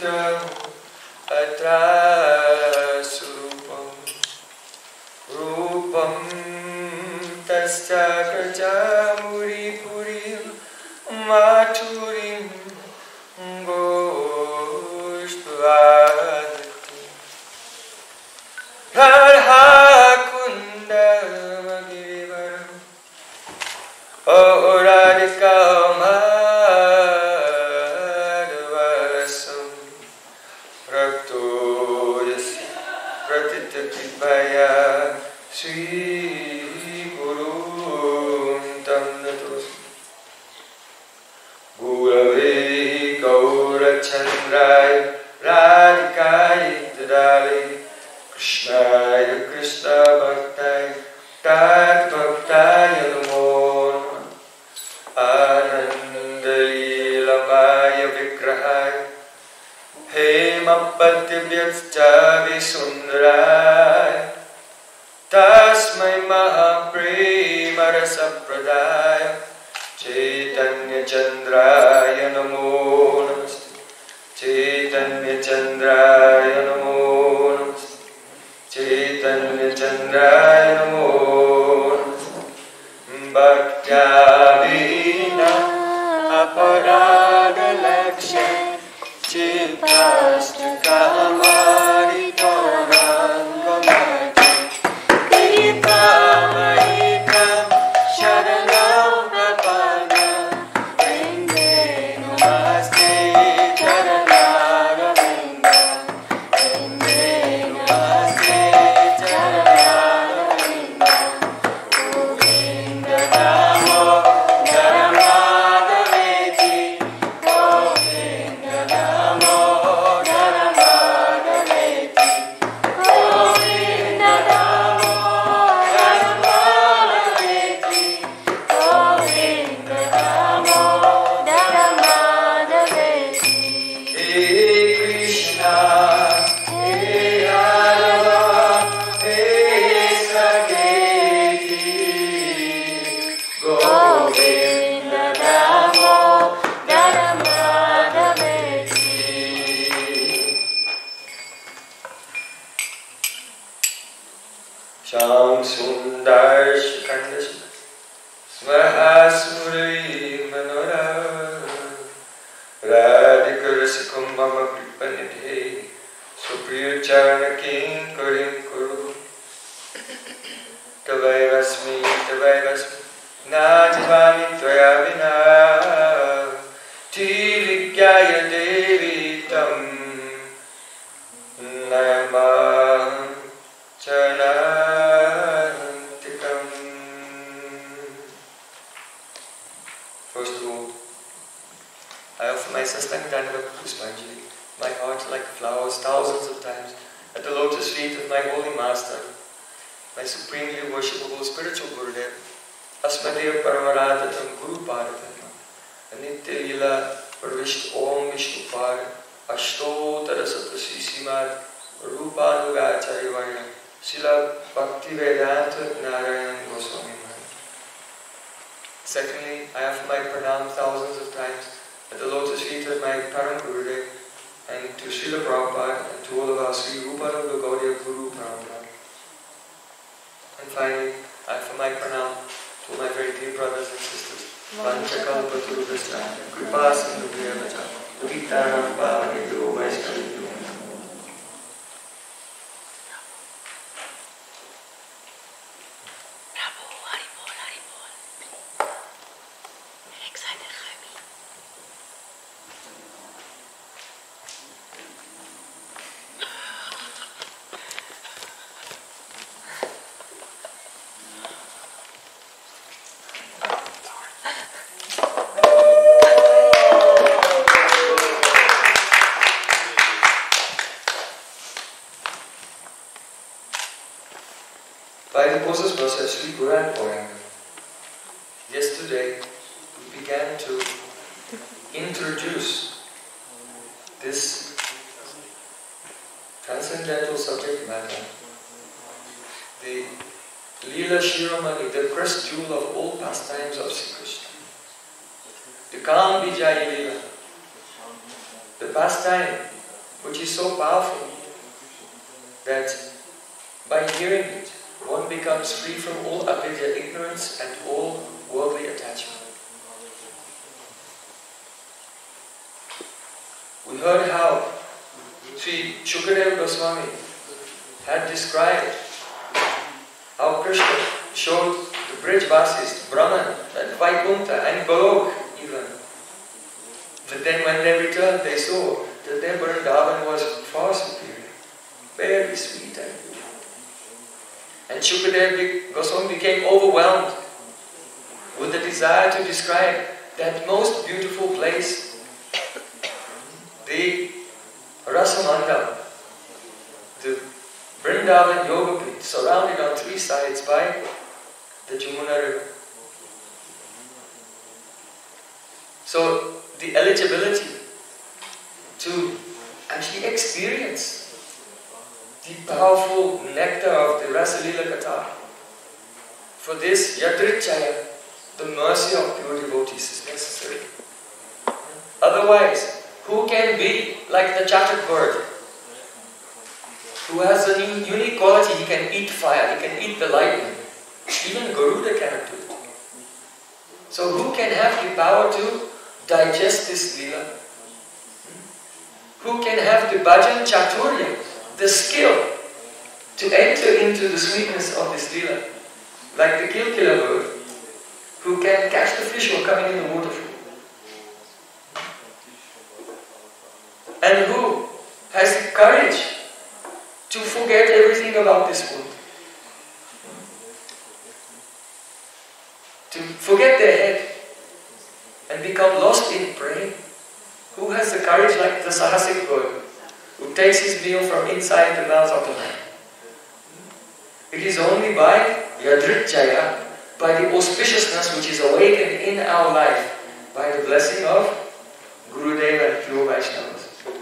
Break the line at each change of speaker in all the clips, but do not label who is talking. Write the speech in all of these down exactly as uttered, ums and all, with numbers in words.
Buddha atra surupam rupam tasya kajamuri purim maturim goshtvadati radha kunda girivaram oh radhika madhavasam rakto yasi pratita kipaya sri guru tam natos gurave gaurachandraya radhikaya tadale krishnaya krishna bhaktaya tat bhaktaya namo Anandalilamaya vigrahaya Hemapativyatcha visundaraya Tasmai mahapremarasapradaya Chaitanya Chandraya namo namaste Chaitanya Chandraya namo namaste Chaitanya Chandraya namo namaste Bhaktya-vina aparada lakshay Chittastakamaritvarangamaji Kripamayikam sharanam prapadam Vinde namaste charanaravinda Vinde namaste charanaravinda Govinda namo Dharamadaveti Govinda namo Dharamadaveti Govinda namo Dharamadaveti Govinda namo Dharamadaveti He Krishna He Radha He Saketi Govinda namo Dharamadaveti Sham Sundar Shikandas Svahasuri Manora Radhika Rasikumbhama Kripanidhe Supriya Charana King Karim Kuru Tavai Rasmi Tavai Rasmi Najivami Tvaya Vina Tirikyaya Devi Tam Namah Charantikam. First of all, I offer my Sastangadana Puspanjali, my heart like flowers thousands of times at the lotus feet of my holy master, my supremely worshipable spiritual Gurudev, Asmadev Paramaradatam Guru Paradharma, Nitya Lila Parvisht Om Vishnupad, Ashtotara Satasri Simad, Rupanugacharya Varya, Srila Bhaktivedanta Narayan Goswami Maharaj. Secondly, I offer my pranam thousands of times at the lotus feet of my Param Gurudev and to Srila Prabhupada and to all of our Sri Rupanuga Gaudiya Guru Parampara. And finally, I offer my pranam to my very dear brothers and sisters. Vanchakalpaturvascha, Kripasindhubhyavacha, Puritanam Pavanido Vaishnavido. By the Moses process, Sri Guran Poyanga. Yesterday, we began to introduce this transcendental subject matter, the Leela Shiromani, the crest jewel of all pastimes of Sri Krishna, the Kam Vijaya Leela, the pastime which is so powerful that by hearing it, one becomes free from all avidya, ignorance, and all worldly attachment. We heard how Sri Shukadeva Goswami had described how Krishna showed the Brijvasis, Brahman, and Vaikuntha, and Golok even. But then when they returned, they saw that their Vrindavan was far superior, very sweet and beautiful. And Shukadeva Goswami became overwhelmed with the desire to describe that most beautiful place, the Rasamandal, the Vrindavan Yogapit, surrounded on three sides by the Jamuna River. So the eligibility to actually experience the powerful nectar of the Rasalila Katha, for this Yadrichaya, the mercy of pure devotees is necessary. Otherwise, who can be like the Chatak bird, who has a unique quality? He can eat fire, he can eat the lightning. Even Garuda cannot do it. So who can have the power to digest this lila? Who can have the bhajan chaturya, the skill to enter into the sweetness of this lila? Like the kilkila bird, who can catch the fish while coming in the waterfall. And who has the courage to forget everything about this world. To forget their head and become lost in praying. Who has the courage like the Sahasik bird, who takes his meal from inside the mouth of the lion? It is only by Yadrichaya, by the auspiciousness which is awakened in our life, by the blessing of Gurudeva and pure Vaishnavas.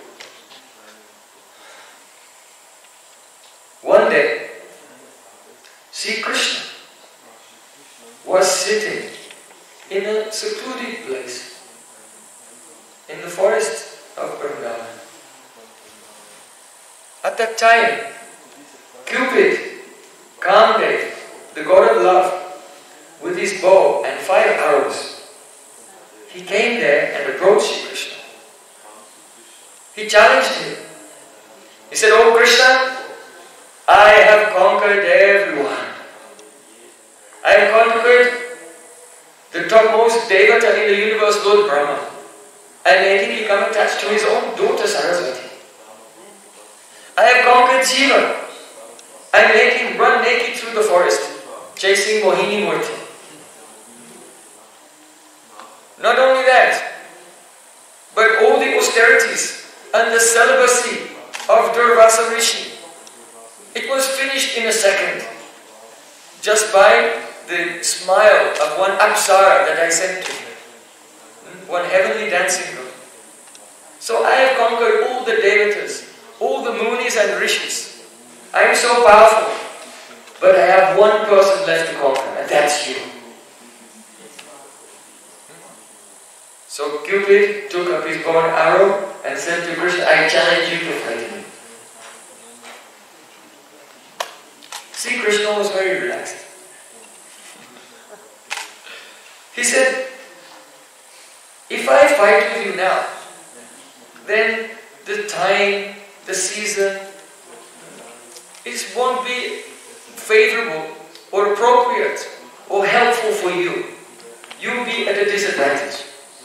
One day, Sri Krishna was sitting in a secluded place in the forest of Vrindavan. At that time, Cupid, Kamdev, the god of love, with his bow and five arrows, he came there and approached Sri Krishna. He challenged him. He said, "Oh Krishna, I have conquered everyone. I have conquered the topmost devata in the universe, Lord Brahma. I made him become attached to his own daughter Saraswati. I have conquered Shiva. I made him run naked through the forest, chasing Mohini Murti. Not only that, but all the austerities and the celibacy of Durvasa Rishi, it was finished in a second, just by the smile of one Apsara that I sent to him, one heavenly dancing girl. So I have conquered all the devatas, all the munis and rishis. I am so powerful, but I have one person left to conquer, and that's you." So Cupid took up his bow and arrow and said to Krishna, "I challenge you to fight me." See, Krishna was very relaxed. He said, "If I fight with you now, then the time, the season, it won't be favorable or appropriate or helpful for you. You'll be at a disadvantage.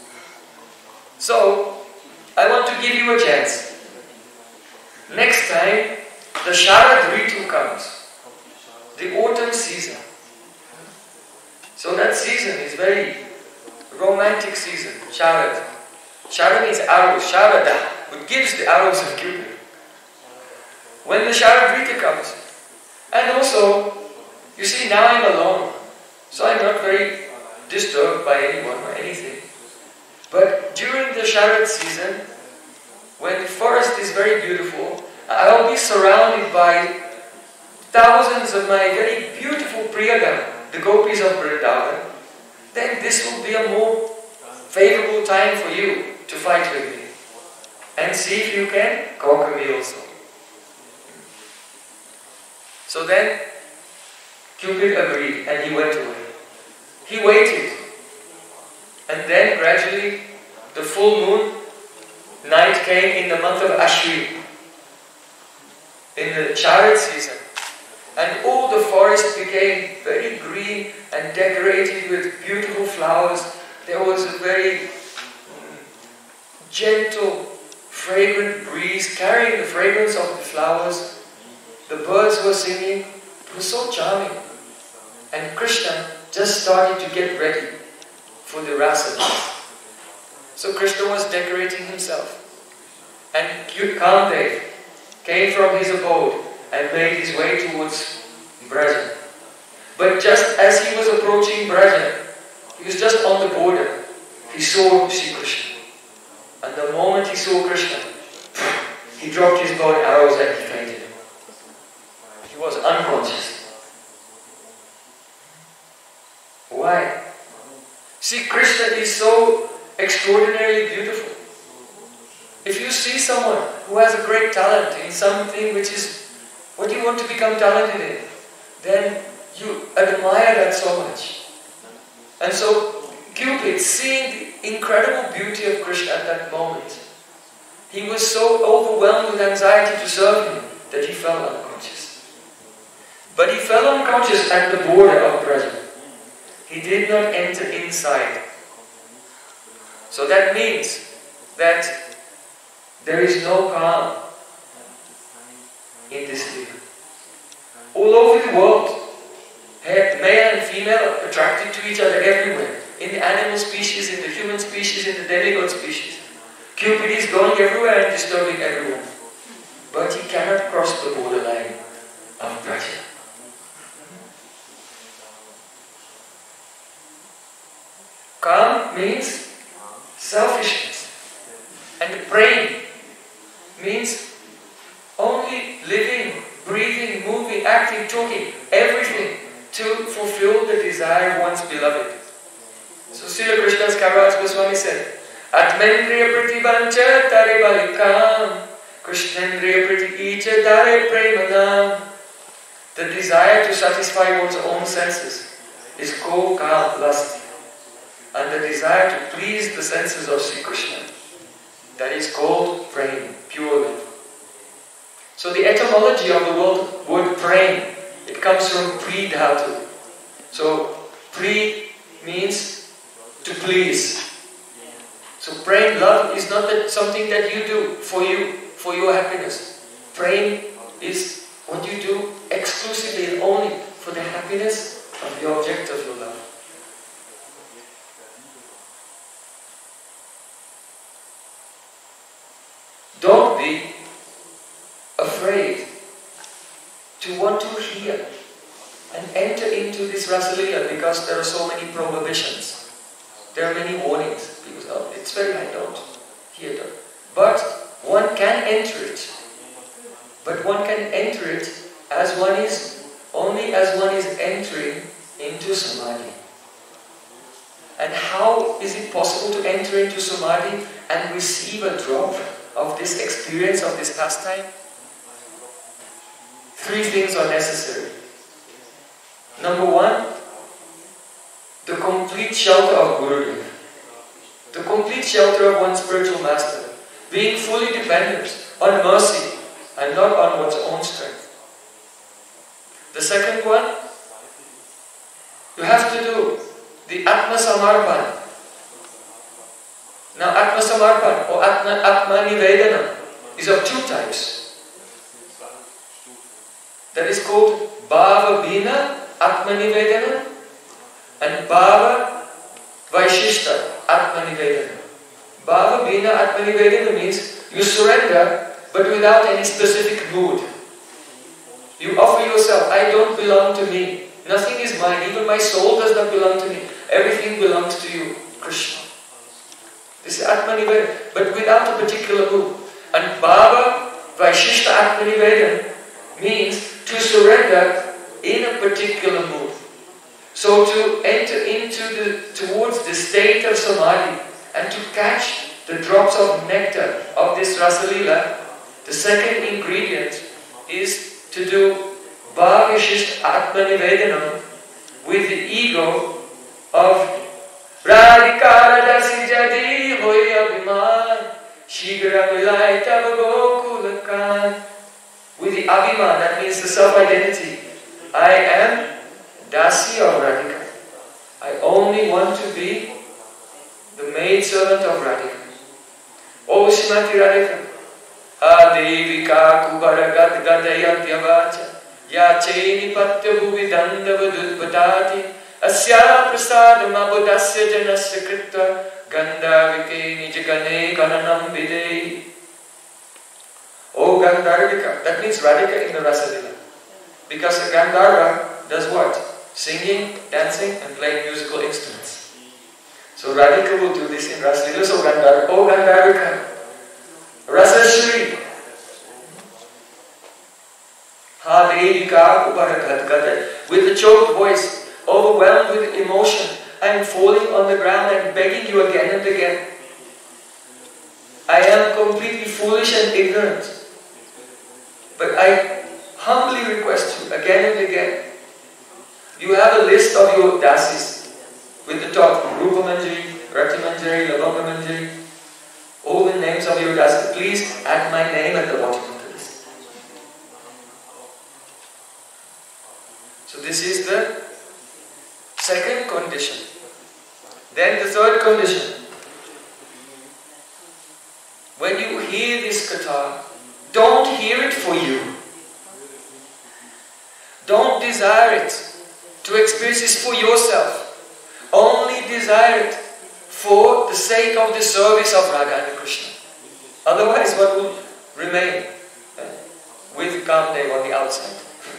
So, I want to give you a chance. Next time, the Sharad Ritu comes, the autumn season. So that season is very romantic season, Sharad. Sharad means arrows, Sharada, which gives the arrows of Cupid. When the Sharad Ritu comes, and also, you see, now I'm alone, so I'm not very disturbed by anyone or anything. But during the Sharad season, when the forest is very beautiful, I'll be surrounded by thousands of my very beautiful Priyagana, the gopis of Vrindavan. Then this will be a more favorable time for you to fight with me. and see if you can conquer me also. So then Cupid agreed and he went away. He waited, and then gradually the full moon night came in the month of Ashwin, in the chariot season, and all the forest became very green and decorated with beautiful flowers. There was a very gentle, fragrant breeze carrying the fragrance of the flowers. The birds were singing. It was so charming. And Krishna just started to get ready for the rasa dance. So Krishna was decorating himself. And Kamdev came from his abode and made his way towards Braja. But just as he was approaching Braja, he was just on the border, he saw Sri Krishna. And the moment he saw Krishna, he dropped his bow and arrows and he fainted. He was unconscious. Why? See, Krishna is so extraordinarily beautiful. If you see someone who has a great talent in something which is what you want to become talented in, then you admire that so much. And so Cupid, seeing the incredible beauty of Krishna at that moment, he was so overwhelmed with anxiety to serve him that he fell unconscious. But he fell unconscious at the border of Braja. He did not enter inside. So that means that there is no calm in this lila. All over the world, male and female are attracted to each other everywhere. In the animal species, in the human species, in the demigod species. Cupid is going everywhere and disturbing everyone. But he cannot cross the borderline of Braja. Calm means selfishness. And praying means only living, breathing, moving, acting, talking, everything to fulfill the desire of one's beloved. So Srila Krishna's Kaviraj Goswami said, Atmendriya pratibancha tare balikam, Krishnendriya prati icha tare premanam. The desire to satisfy one's own senses is called calm, lust. And the desire to please the senses of Sri Krishna, that is called praying, pure love. So the etymology of the word, word praying, it comes from pri dhatu. So pri means to please. So praying love is not that something that you do for you, for your happiness. Praying is what you do exclusively and only for the happiness of the object of your love. Don't be afraid to want to hear and enter into this Rasalila because there are so many prohibitions. There are many warnings. People say, oh, it's very high, don't hear them. But one can enter it. But one can enter it as one is, only as one is entering into Samadhi. And how is it possible to enter into Samadhi and receive a drop of this experience, of this pastime? Three things are necessary. Number one, the complete shelter of Gurudev. The complete shelter of one's spiritual master. Being fully dependent on mercy and not on one's own strength. The second one, you have to do the Atma Samarpan. Now Atma Samarpan or Atma, Atma Nivedana is of two types. That is called Bhava Bina Atma Nivedana and Bhava Vaishishta Atma Nivedana. Bhava Bina Atma Nivedana means you surrender but without any specific mood. You offer yourself, I don't belong to me. Nothing is mine, even my soul does not belong to me. Everything belongs to you, Krishna. This is Atma Nivedana, but without a particular mood. And Bhava Vaishishta Atma Nivedana means to surrender in a particular mood. So to enter into the towards the state of Samadhi and to catch the drops of nectar of this Rasalila, the second ingredient is to do Bhavishisht Atmanivedanam with the ego of Radhika Dasi Jadi Hoy Abhiman Shigra Milai Tava Gokulakan. With the Abhiman, that means the self-identity. I am Dasi of Radhika. I only want to be the maidservant of Radhika. O Srimati Radhika, Ha Devika Kubara Gad Gadayanthyavacha Ya Cheni Patya Bhuvi Dandavadutpatati Asya Prasadam Abodasya Janasya Krita Gandhavike Nijagane Kananam Videi. O Gandharvika, that means Radhika in the Rasalila. Because a Gandharva does what? Singing, dancing and playing musical instruments. So Radhika will do this in Rasalila. So Gandharva, O Gandharvika, Rasashri, Ha Devika Uparakadgata, with the choked voice, overwhelmed with emotion, I am falling on the ground and begging you again and again. I am completely foolish and ignorant. But I humbly request you again and again. You have a list of your dasis with the top Rupa Manjari, Rati Manjari, Lavanga Manjari, all the names of your dasis. Please add my name at the bottom of the list. So this is the second condition. Then the third condition. When you hear this katha, don't hear it for you. Don't desire it to experience this for yourself. Only desire it for the sake of the service of Radha and Krishna. Otherwise, what will remain uh, with Kamdev on the outside?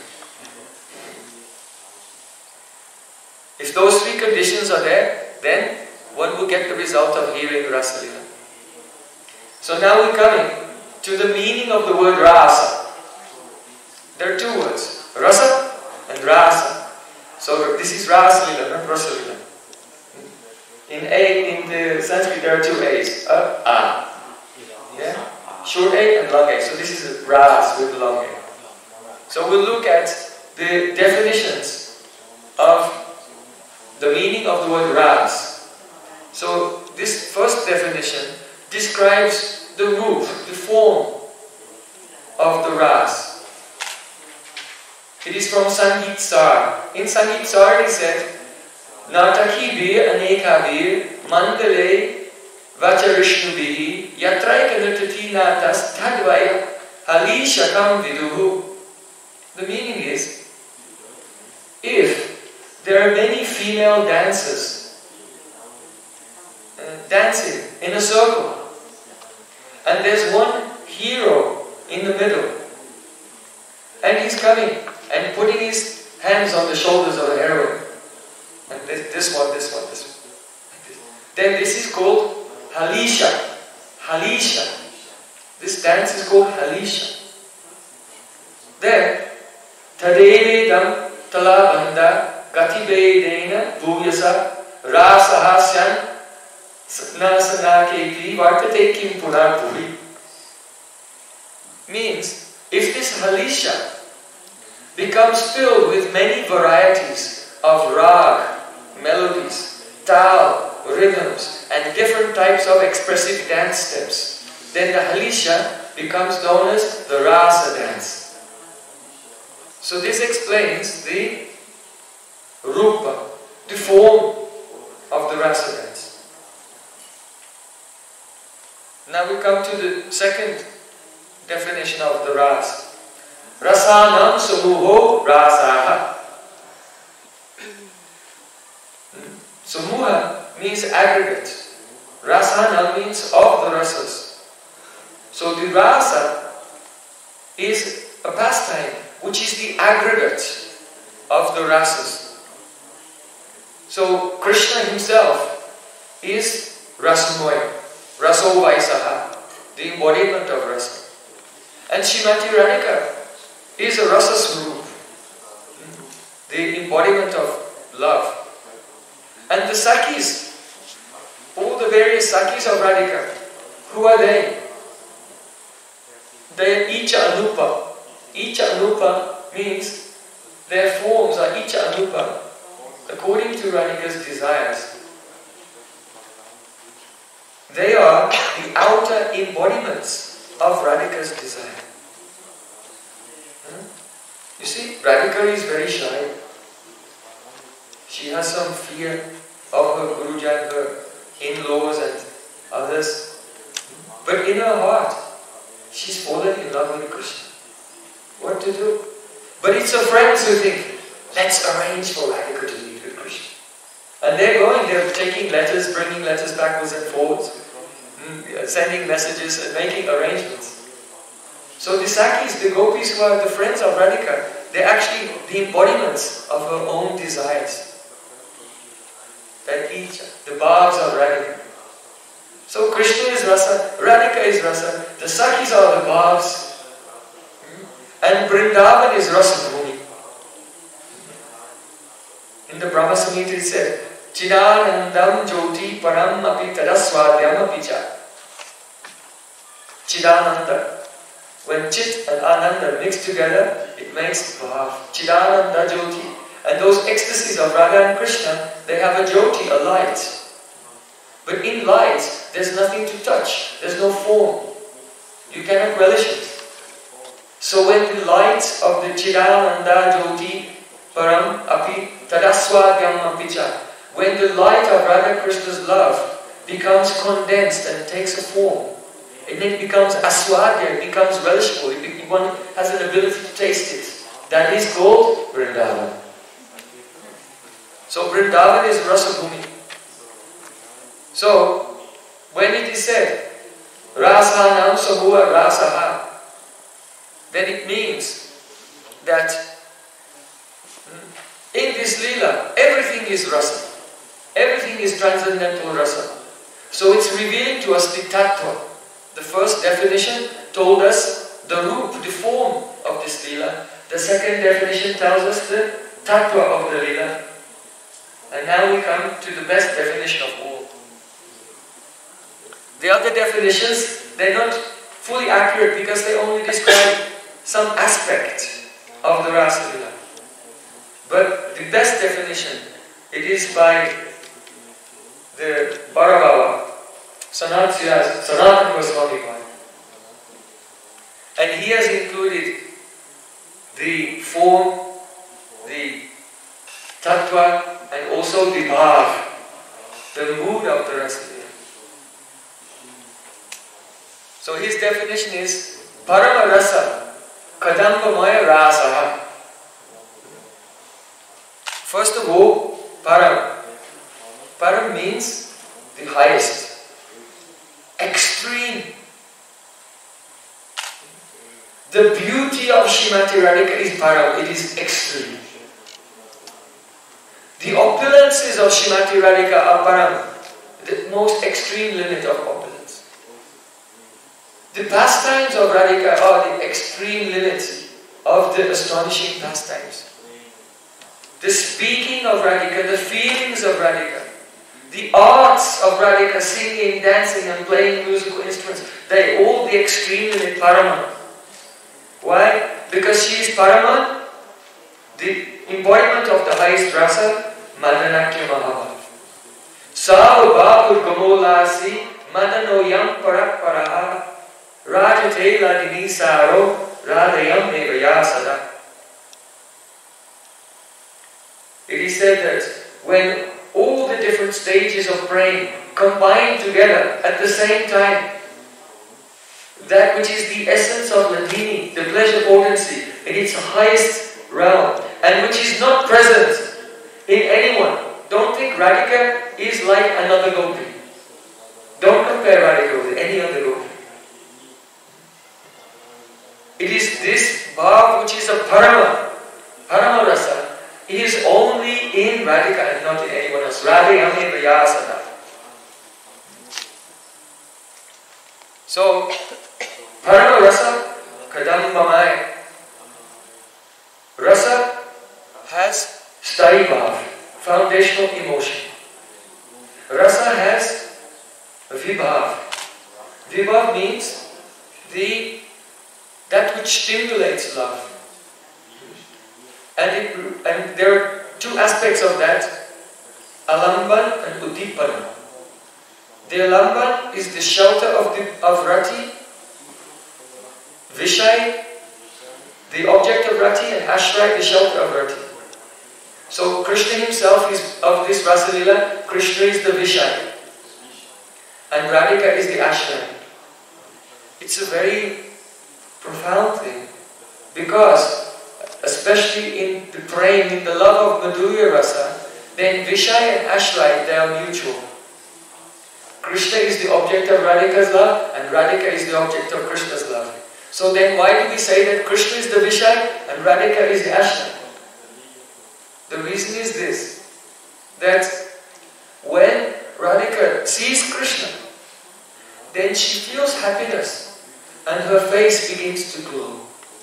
If those three conditions are there, then one will get the result of hearing Rasalila. So now we're coming to the meaning of the word Rasa. There are two words, Rasa and Rasa. So this is Rasalila, not Rasalila. In A, in the Sanskrit there are two A's, A, A. Yeah? Short A and long A. So this is Ras with long A. So we'll look at the definitions of the meaning of the word Ras. So this first definition describes the roof, the form of the Ras. It is from Sangeet Sar. In Sangeet Sar it said, Nataki bir aneka bir mandale vacharishnu bihi yatraika nutati natas tadvaya halishakam viduhu. The meaning is, if there are many female dancers uh, dancing in a circle, and there's one hero in the middle, and he's coming and putting his hands on the shoulders of the heroine, and this, this one, this one, this one, then this is called Halisha. Halisha. This dance is called Halisha. Then, Tadevedam Talabanda Gativedena Bhuyasa Rasahasyan Nasanaketi Vartate Kim Purapuri. Means, if this Halisha becomes filled with many varieties of rag, melodies, tal, rhythms, and different types of expressive dance steps, then the Halisha becomes known as the Rasa dance. So this explains the Rupa, the form of the Rasa dance. Now we come to the second definition of the Ras. Rasanam samuho rasaha. Samuha means aggregate. Rasana means of the rasas. So the rasa is a pastime which is the aggregate of the rasas. So Krishna himself is Rasamoy, Raso Vaisaha, the embodiment of rasa. And Srimati Radhika is a rasa swarup, the embodiment of love. And the Sakis, all the various Sakis of Radhika Who are they? They are Icha Anupa. Icha Anupa means their forms are Icha Anupa, according to Radhika's desires. They are the outer embodiments of Radhika's desire. Hmm? You see, Radhika is very shy. She has some fear of her Gurujan, her in-laws and others. But in her heart, she's fallen in love with Krishna. What to do? But it's her friends who think, let's arrange for Radhika to meet with Krishna. And they're going, they're taking letters, bringing letters backwards and forwards, sending messages and making arrangements. So the Sakis, the gopis who are the friends of Radhika, they're actually the embodiments of her own desires. That each, the bhavs of Radhika. So Krishna is rasa, Radhika is rasa, the Sakis are the bhavs, and Vrindavan is rasa bhumi. In the Brahma Samhita it said, Chidanandam jyoti param api tadaswadhyam apicha. Chidananda. When Chit and Ananda mix together, it makes bhav. Chidananda jyoti. And those ecstasies of Radha and Krishna, they have a jyoti, a light. But in light, there's nothing to touch. There's no form. You cannot relish it. So when the light of the Chidananda jyoti param api tadaswadhyam apicha, when the light of Radha Krishna's love becomes condensed and takes a form, and then it becomes aswadhya, it becomes relishable, it, one has an ability to taste it. That is called Vrindavan. So Vrindavan is rasa bhumi. So when it is said, Rasanam Sahuva Rasaha, then it means that in this Leela, everything is rasa. Everything is transcendental rasa. So it's revealing to us the tattva. The first definition told us the roop, the form of this Leela. The second definition tells us the tattva of the Leela. And now we come to the best definition of all. The other definitions, they're not fully accurate because they only describe some aspect of the Rasa Leela. But the best definition, it is by the Bharagava, Sanatana Goswami. And he has included the form, the tattva, and also the bhav, the mood of the Rasa Leela. So his definition is Parama Rasa Kadambamaya Rasaha. First of all, Param. Param means the highest, extreme. The beauty of Srimati Radhika is Param, it is extreme. The opulences of Srimati Radhika are Param, the most extreme limit of opulence. The pastimes of Radhika are the extreme limits of the astonishing pastimes. The speaking of Radhika, the feelings of Radhika, the arts of Radhika, singing, dancing and playing musical instruments, they all the extreme limit, Parama. Why? Because she is Parama, the embodiment of the highest rasa, Madanakya Mahabhav. Savabhur Gamolasi, Madano Yam Parak Paraha, Rajate Ladini Saro, Radhayam Nevaya Sada. It is said that when all the different stages of praying combine together at the same time, that which is the essence of Ladini, the pleasure potency, in its highest realm, and which is not present in anyone. Don't think Radhika is like another gopi. Don't compare Radhika with any other gopi. It is this bhav which is a parama, parama rasa. It is only in Radhika and not in anyone else. Radhe Yame Vyasana. So, Parama Rasa Kadambamaya. Rasa has Sthayi Bhav, foundational emotion. Rasa has Vibhav. Vibhav means the that which stimulates love. And, it, and there are two aspects of that, alamban and uddipana. The alamban is the shelter of, the, of rati, Vishai, the object of rati, and ashray, the shelter of rati. So Krishna himself is of this Rasalila. Krishna is the Vishai and Radhika is the ashray. It's a very profound thing, because especially in the praying, in the love of Madhurya Rasa, then Vishai and ashray, they are mutual. Krishna is the object of Radhika's love and Radhika is the object of Krishna's love. So then why do we say that Krishna is the Vishai and Radhika is the ashray? The reason is this, that when Radhika sees Krishna, then she feels happiness and her face begins to glow.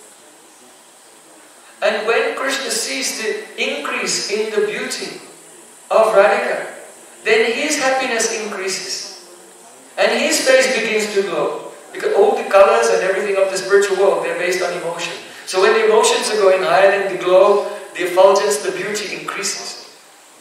And when Krishna sees the increase in the beauty of Radhika, then his happiness increases and his face begins to glow. Because all the colors and everything of the spiritual world, they're based on emotion. So when the emotions are going higher, then the glow, the effulgence, the beauty increases.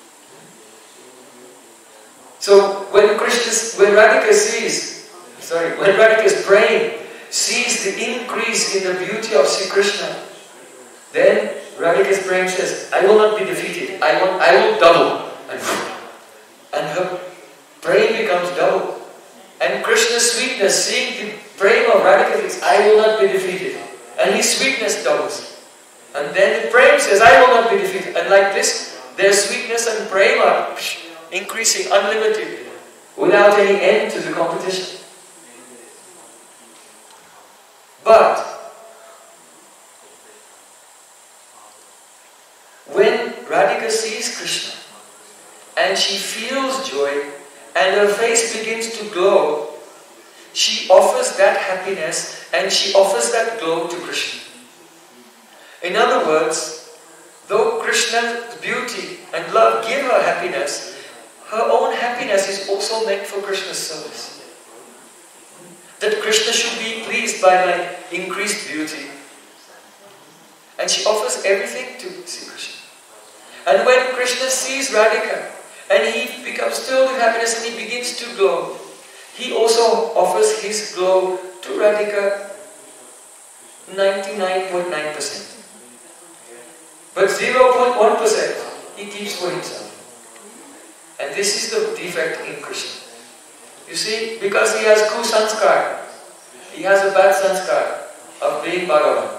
So when Krishna, when Radhika sees, sorry, when Radhika is praying, sees the increase in the beauty of Sri Krishna, then Radhika's praying says, I will not be defeated, I will, I will double. And, and her praying becomes double. And Krishna's sweetness, seeing the praying of Radhika, thinks, I will not be defeated. And his sweetness doubles. And then the praying says, I will not be defeated. And like this, their sweetness and prema increasing unlimited, without any end to the competition. But when Radhika sees Krishna and she feels joy and her face begins to glow, she offers that happiness and she offers that glow to Krishna. In other words, though Krishna's beauty and love give her happiness, her own happiness is also meant for Krishna's service. That Krishna should be pleased by my increased beauty. And she offers everything to Sri Krishna. And when Krishna sees Radhika and he becomes filled with happiness and he begins to glow, he also offers his glow to Radhika ninety-nine point nine percent. But zero point one percent he keeps for himself. And this is the defect in Krishna. You see, because he has kusanskar, he has a bad sanskar of being Bhagavan.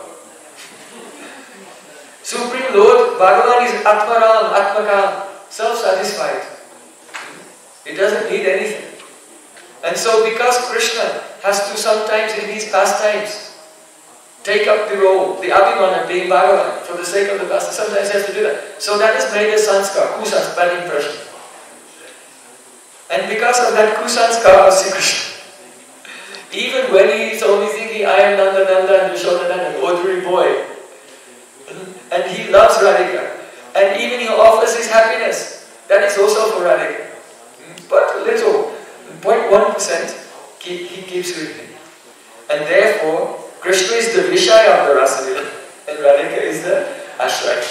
Supreme Lord, Bhagavan is Atmaram, Atmakam, self-satisfied. He doesn't need anything. And so because Krishna has to sometimes in his pastimes take up the role, the Abhimana being Bhagavan, for the sake of the pastime, sometimes he has to do that. So that is made a sanskar, kusanskar, bad impression. And because of that kusanskar of Sri Krishna, even when he is only thinking, I am Nanda Nanda and Yashodananda, an ordinary boy, and he loves Radhika, and even he offers his happiness, that is also for Radhika. But a little, zero point one percent, he, he keeps with him. And therefore, Krishna is the Vishaya of the Rasalila, and Radhika is the Ashray.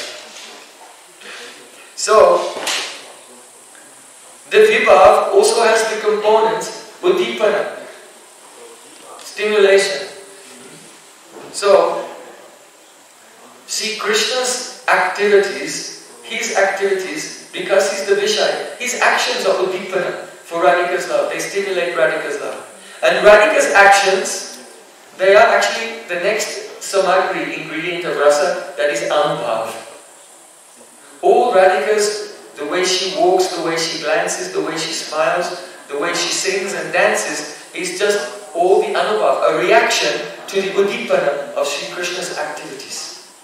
So, the Vibhav also has the component Uddipana, stimulation. So, see Krishna's activities, his activities, because he's the Vishaya, his actions are Uddipana for Radhika's love. They stimulate Radhika's love. And Radhika's actions, they are actually the next samagri, ingredient of rasa, that is anubhav. All Radhika's, the way she walks, the way she glances, the way she smiles, the way she sings and dances, is just all the anubhav, a reaction to the Uddipana of Sri Krishna's activities.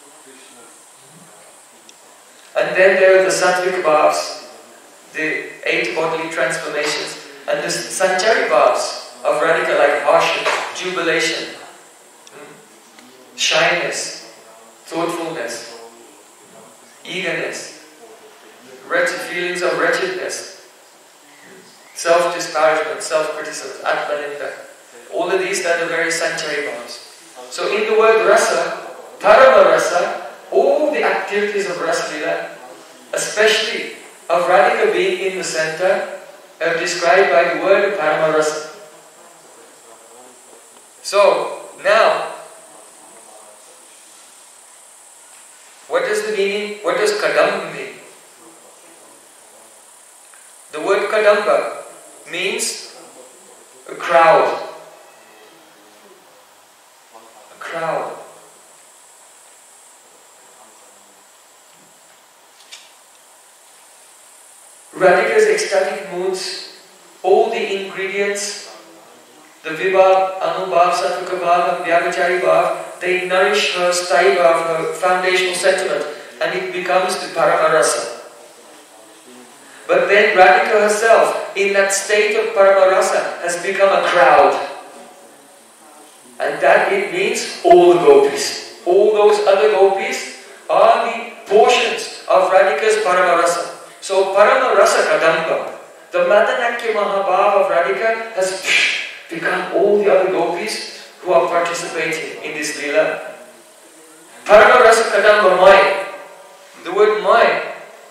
And then there are the sattvic bhavs, the eight bodily transformations, and the sanchari bhavs of Radhika, like harsha, jubilation, shyness, thoughtfulness, eagerness, wretched feelings of wretchedness, self-disparagement, self-criticism, atmaninda. All of these are the various sanctuary bhavas. So in the word rasa, parama rasa, all the activities of Rasa Leela, especially of Radhika being in the center, are described by the word parama rasa. So now, what does the meaning, what does kadamba mean? The word kadamba means a crowd. A crowd. Radhika's ecstatic moods, all the ingredients, the vibhav, anubhav, sattva bhav, and vyabhachari bhav, they nourish her sthayi bhav, her foundational sentiment, and it becomes the paramarasa. But then Radhika herself, in that state of paramarasa, has become a crowd. And that it means all the gopis. All those other gopis are the portions of Radhika's paramarasa. So paramarasa kadamba, the Madanakya Mahabhava of Radhika has become all the other gopis who are participating in this lila. Paramarasa kadamba mai. The word mai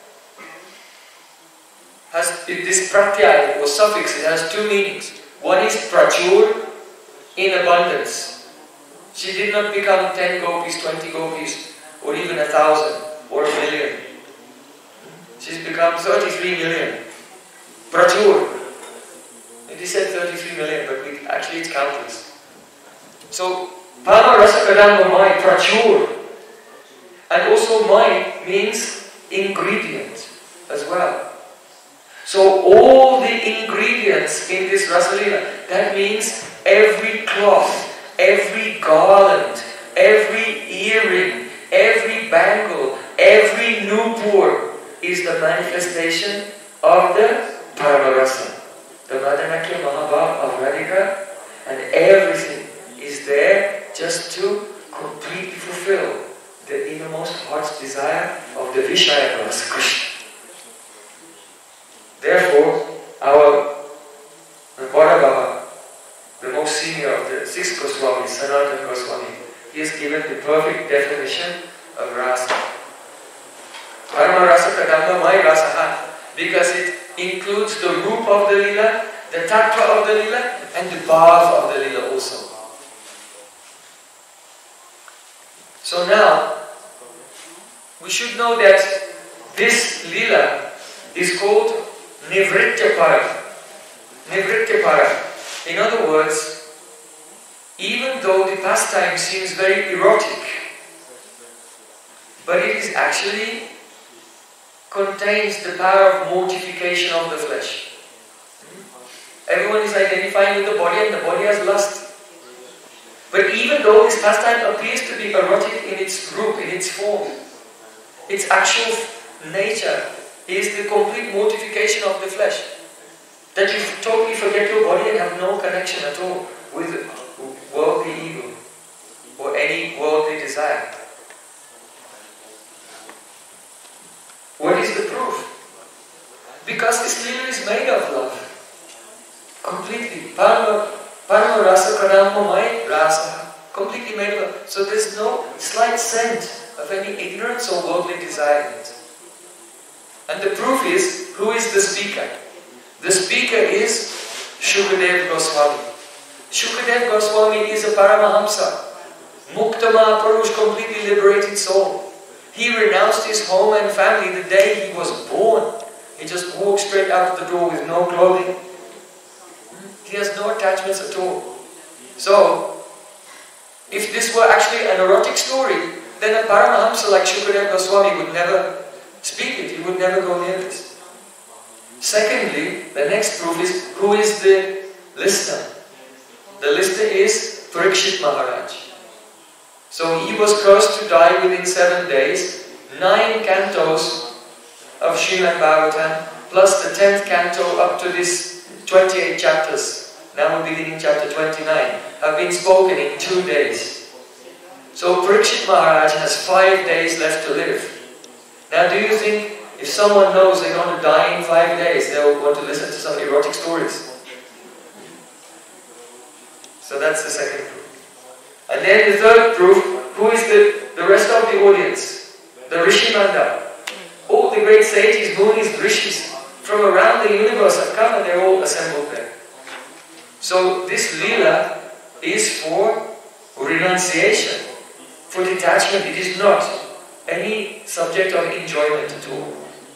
has this pratyaya or suffix, it has two meanings. One is prachur, in abundance. She did not become ten gopis, twenty gopis, or even a thousand, or a million. She's become thirty-three million. Prachur. It is said thirty-three million, but we, actually it's countless. So, Pama Rasa Kadamba Mai, Prachur. And also Mai means ingredient as well. So all the ingredients in this Rasalila, that means every cloth, every garland, every earring, every bangle, every nupur is the manifestation of the Paramarasa, the Madanakya Mahabhava of Radhika, and everything is there just to completely fulfill the innermost heart's desire of the Vishaya Rasa Krishna. Therefore, our Vada Baba, the most senior of the six Goswamis, Sanatana Goswami, he has given the perfect definition of Rasa. Parama Rasa Kadamba Mai Rasaha, because it includes the root of the lila, the tattva of the lila, and the bhav of the lila also. So now, we should know that this lila is called Nivrityapara. Nivrityapara. In other words, even though the pastime seems very erotic, but it is actually contains the power of mortification of the flesh. Everyone is identifying with the body and the body has lust. But even though this pastime appears to be erotic in its root, in its form, its actual nature is the complete mortification of the flesh. That you totally forget your body and have no connection at all with worldly ego or any worldly desire. What is the proof? Because this lila is made of love. Completely. Parama, parama rasa kadamba mai rasa. Completely made of love. So there's no slight scent of any ignorance or worldly desire in it. And the proof is, who is the speaker? The speaker is Shukadev Goswami. Shukadev Goswami is a Paramahamsa. Mukta Mahaprabhu's completely liberated soul. He renounced his home and family the day he was born. He just walked straight out of the door with no clothing. He has no attachments at all. So, if this were actually an erotic story, then a Paramahamsa like Shukadev Goswami would never speak it. He would never go near this. Secondly, the next proof is, who is the listener? The listener is Parikshit Maharaj. So he was cursed to die within seven days. Nine cantos of Srimad Bhagavatam, plus the tenth canto up to this twenty-eight chapters, now we're beginning chapter twenty-nine, have been spoken in two days. So Parikshit Maharaj has five days left to live. Now do you think if someone knows they're going to die in five days, they'll want to listen to some erotic stories? So that's the second proof. And then the third proof, who is the, the rest of the audience? The Rishi Manda. All the great sages, munis, rishis from around the universe have come and they're all assembled there. So this lila is for renunciation, for detachment. It is not any subject of enjoyment at all.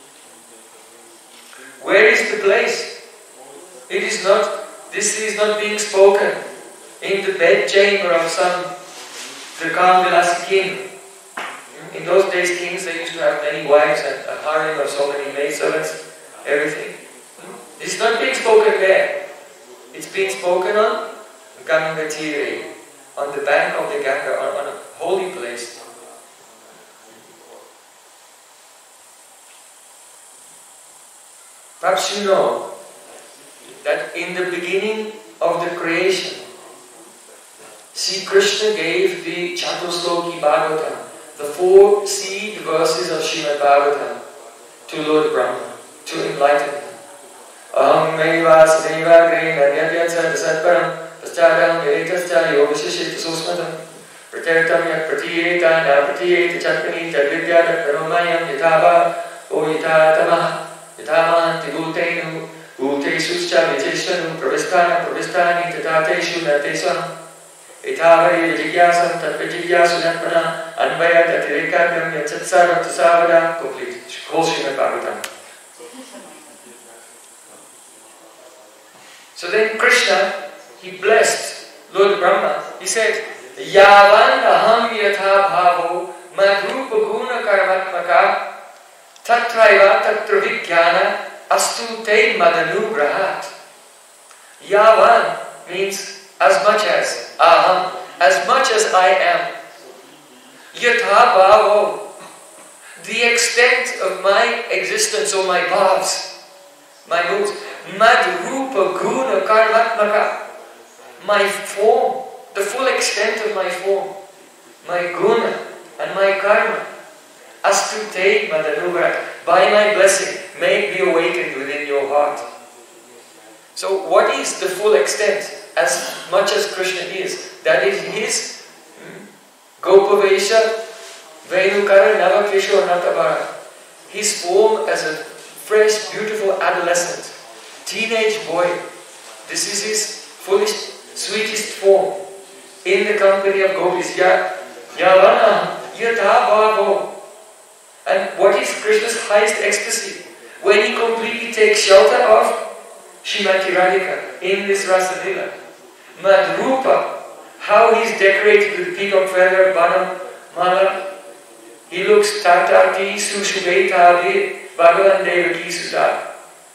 Where is the place? It is not, this is not being spoken in the bedchamber of some Trikamvilasi king. In those days, kings, they used to have many wives and a harem of so many maidservants, everything. It's not being spoken there. It's being spoken on Ganga Tire, on the bank of the Ganga, on, on a holy place. Perhaps you know that in the beginning of the creation, Sri Krishna gave the Chatusloki Bhagavatam, the four seed verses of Srimad Bhagavatam, to Lord Brahma, to enlighten him. Aham meva sadeva grena nyadyatsa dasatparam paschadam viritascha yogashishita susmatam pratyartam yat pratiyeta na pratiyeta chatpani tadvidya taromayam yatava o yatatamah yatamahanti bhutenu bhutesuscha vichishanu pravistana pravistani tatateshu natesam Itavari Vijigyasam Tatvijigyasu Natmana Anvaya Tatirikadam Yatsatsara Tasavada. Complete. Whole Srimad Bhagavatam. So then Krishna, he blessed Lord Brahma. He said, Yavan aham yatha bhavo madhupa guna karmatmaka tatraiva tatra vijnana astu te madanugrahat. Yavan means as much as, aham, as much as I am. Yatha bhavo, the extent of my existence or my bhavs, my moods. Madhupa guna karmatmaka, my form, the full extent of my form, my guna and my karma. Astu te madanugrahat, by my blessing, may it be awakened within your heart. So what is the full extent? As much as Krishna is, that is his Gopavesha Venukara Navakishore Natabara, his form as a fresh, beautiful adolescent, teenage boy. This is his fullest, sweetest form in the company of gopis. Yavana Yatha Bhavo. And what is Krishna's highest ecstasy? When he completely takes shelter of Srimati Radhika in this Rasa Lila. Madhupa, how he is decorated with peacock feather, banam, mala. He looks tatati sushubetadi bhagavan devaki sutta.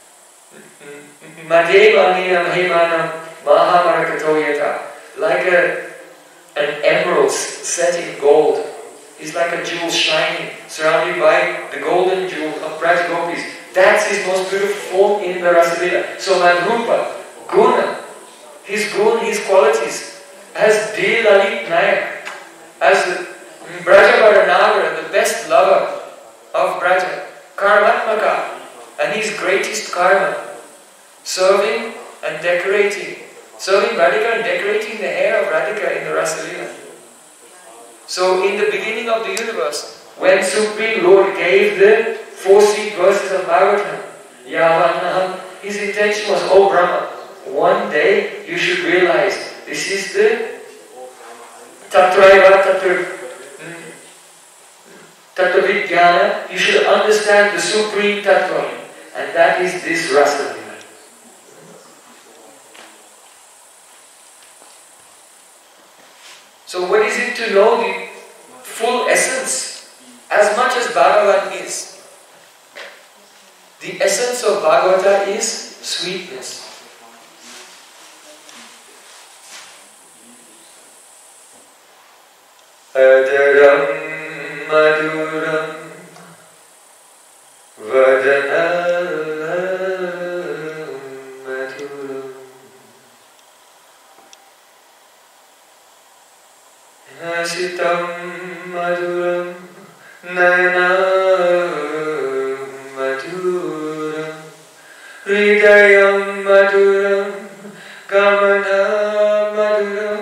Madhevani mahimanam mahamarakatoyata. Like a, an emerald set in gold. He's like a jewel shining, surrounded by the golden jewel of bright gopis. That's his most beautiful form in the Rasalila. So Madhupa, Guna, his gun, his qualities, as De Lalit Nayak, as Brajavaranagar, the best lover of Braja, Karmatmaka, and his greatest karma, serving and decorating, serving Radhika and decorating the hair of Radhika in the Rasalila. So in the beginning of the universe, when Supreme Lord gave the four seed verses of Bhagavatam, Yavanaham, his intention was, oh Brahma, one day you should realize this is the Tatraiva Tattva Vijnana. You should understand the Supreme Tattva, and that is this Rasa. So what is it to know the full essence? As much as Bhagavan is, the essence of Bhagavata is sweetness. Adaram maduram vadanam maduram nasitam maduram nayanam maduram hridayam maduram kamanam maduram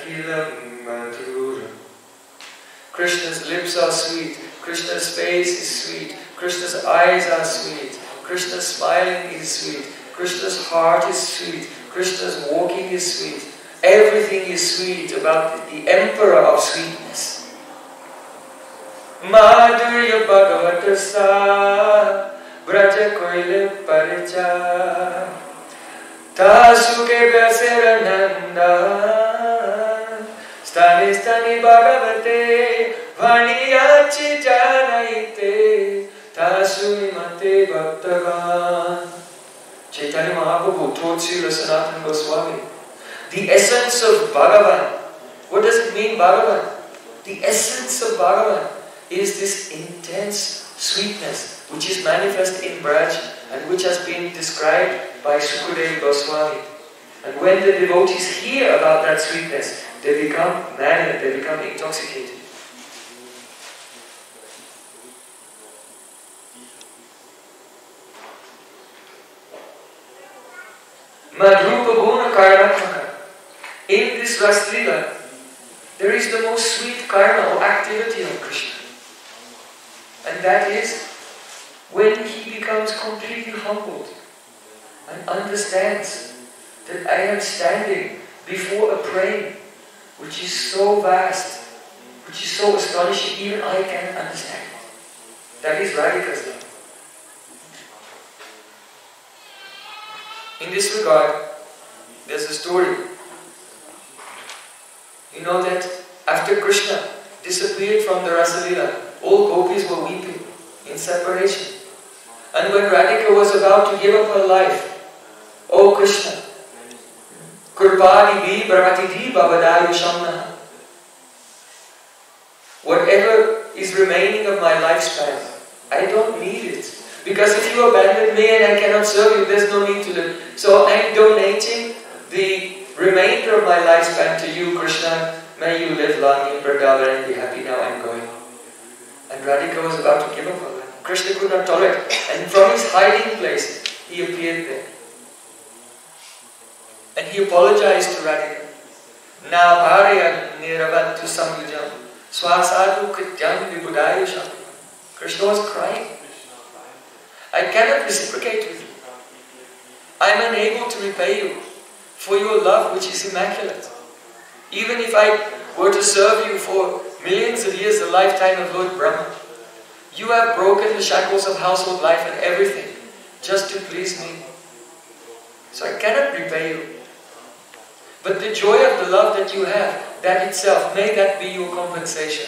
Akilam Madhura. Krishna's lips are sweet, Krishna's face is sweet, Krishna's eyes are sweet, Krishna's smiling is sweet, Krishna's heart is sweet, Krishna's walking is sweet. Everything is sweet about the emperor of sweetness. Madhurya Bhagavatasa Braja Koile Paricha Tasuke Vyasarananda Stani Stani Bhagavate Vaniyachi Janaite Tasumi Mate Bhaktavan. Chaitanya Mahaprabhu told Srila Sanatana Goswami, the essence of Bhagavan. What does it mean, Bhagavan? The essence of Bhagavan is this intense sweetness which is manifest in Braj and which has been described by Sukadeva Goswami. And when the devotees hear about that sweetness, they become mad, they become intoxicated. Madhrupa Guna Karmatmaka. In this Raslila, there is the most sweet karma or activity of Krishna. And that is when he becomes completely humbled and understands that I am standing before a prey which is so vast, which is so astonishing, even I cannot understand it. That is Radhika's love. In this regard, there's a story. You know that after Krishna disappeared from the Rasalila, all gopis were weeping in separation. And when Radhika was about to give up her life, "Oh Krishna, Kripadi bi Bharatidi Bhavadayu Shamna. Whatever is remaining of my lifespan, I don't need it. Because if you abandon me and I cannot serve you, there's no need to live. So I'm donating the remainder of my lifespan to you, Krishna. May you live long in Vrindavan and be happy. Now I'm going." And Radhika was about to give up her life. Krishna could not tolerate it. And from his hiding place, he appeared there. And he apologized to Radhika. Na bharya niravantu samyujam swasadu krityam vibudayu sham. Krishna was crying. I cannot reciprocate with you. I am unable to repay you for your love which is immaculate. Even if I were to serve you for millions of years, the lifetime of Lord Brahma, you have broken the shackles of household life and everything just to please me. So I cannot repay you. But the joy of the love that you have, that itself, may that be your compensation.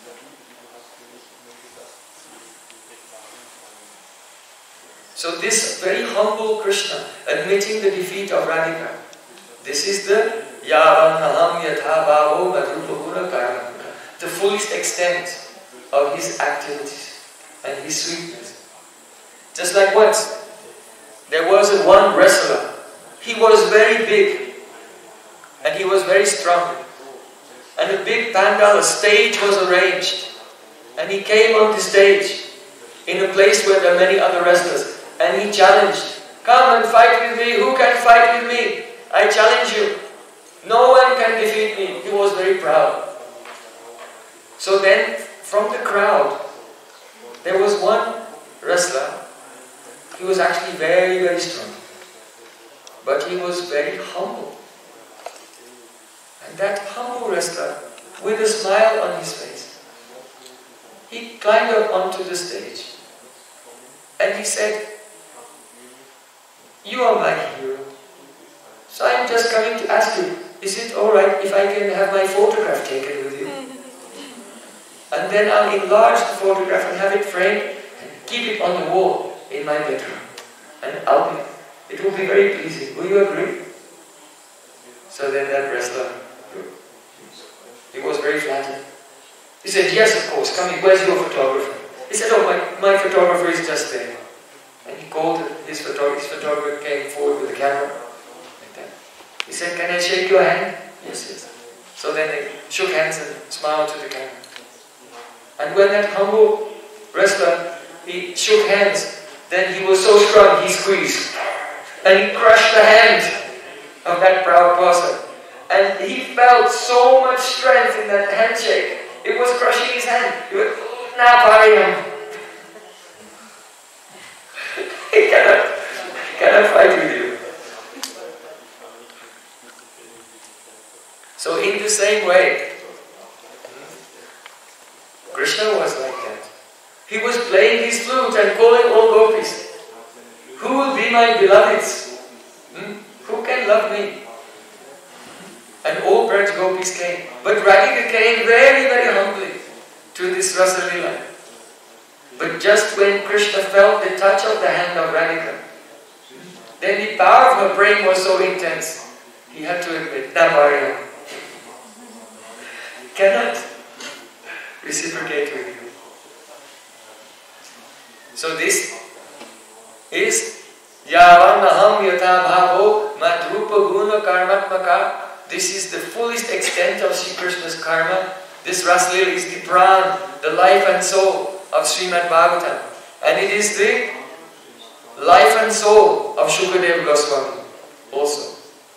So this very humble Krishna, admitting the defeat of Radhika, this is the Yavanaham Yatha Bhavo Madhrupa Guna Karmatmaka, the fullest extent of his activities and his sweetness. Just like once, there was a one wrestler. He was very big and he was very strong. And a big pandal, a stage was arranged. And he came on the stage in a place where there are many other wrestlers. And he challenged, "Come and fight with me. Who can fight with me? I challenge you. No one can defeat me." He was very proud. So then, from the crowd, there was one wrestler. He was actually very, very strong. But he was very humble. And that humble wrestler, with a smile on his face, he climbed up onto the stage. And he said, "You are my hero. So I'm just coming to ask you, is it alright if I can have my photograph taken with you? And then I'll enlarge the photograph and have it framed and keep it on the wall in my bedroom. And I'll be, it will be very pleasing. Will you agree?" So then that wrestler, he was very flattered. He said, "Yes, of course. Come in. Where's your photographer?" He said, "Oh, my, my photographer is just there." And he called his photographer. His photographer came forward with the camera. Like that. He said, "Can I shake your hand?" "Yes, yes." So then they shook hands and smiled to the camera. And when that humble wrestler, he shook hands, then he was so strong, he squeezed. And he crushed the hand of that proud person. And he felt so much strength in that handshake. It was crushing his hand. He went, "Na Pariyam." He cannot, he cannot fight with you. So in the same way, Krishna was like that. He was playing his flute and calling all gopis. Who will be my beloveds? Hmm? Who can love me? And all Braj gopis came. But Radhika came very, very humbly to this Rasa Leela. But just when Krishna felt the touch of the hand of Radhika, then the power of her praying was so intense, he had to admit, "Na Pariyam." Cannot reciprocate with you. So this is Yavanaham Yatha Bhavo Madrupa Guna Karmatmaka. This is the fullest extent of Sri Krishna's karma. This Raslila is the pran, the life and soul of Srimad Bhagavatam. And it is the life and soul of Shukadeva Goswami also.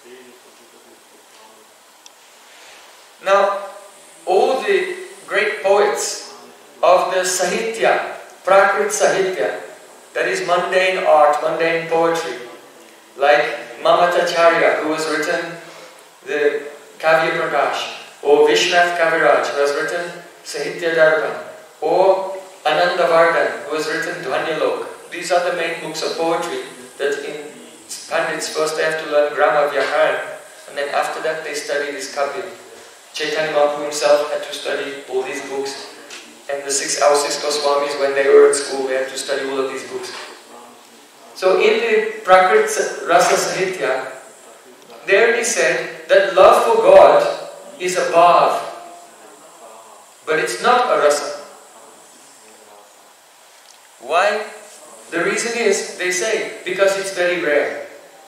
Now, all the great poets of the Sahitya, Prakrit Sahitya, that is mundane art, mundane poetry, like Mamatacharya, who has written the Kavya Prakash, or Vishnath Kaviraj, who has written Sahitya Darpan, or Ananda Vardhan, who has written Dhvanyalok. These are the main books of poetry that in Pandits first they have to learn grammar, Vyakaran, and then after that they study this Kavya. Chaitanya Mahaprabhu himself had to study all these books. And the six, our six Goswamis, when they were at school, they had to study all of these books. So in the Prakrit Rasa Sahitya, there it is said that love for God is a bhav, but it's not a rasa. Why? The reason is, they say, because it's very rare.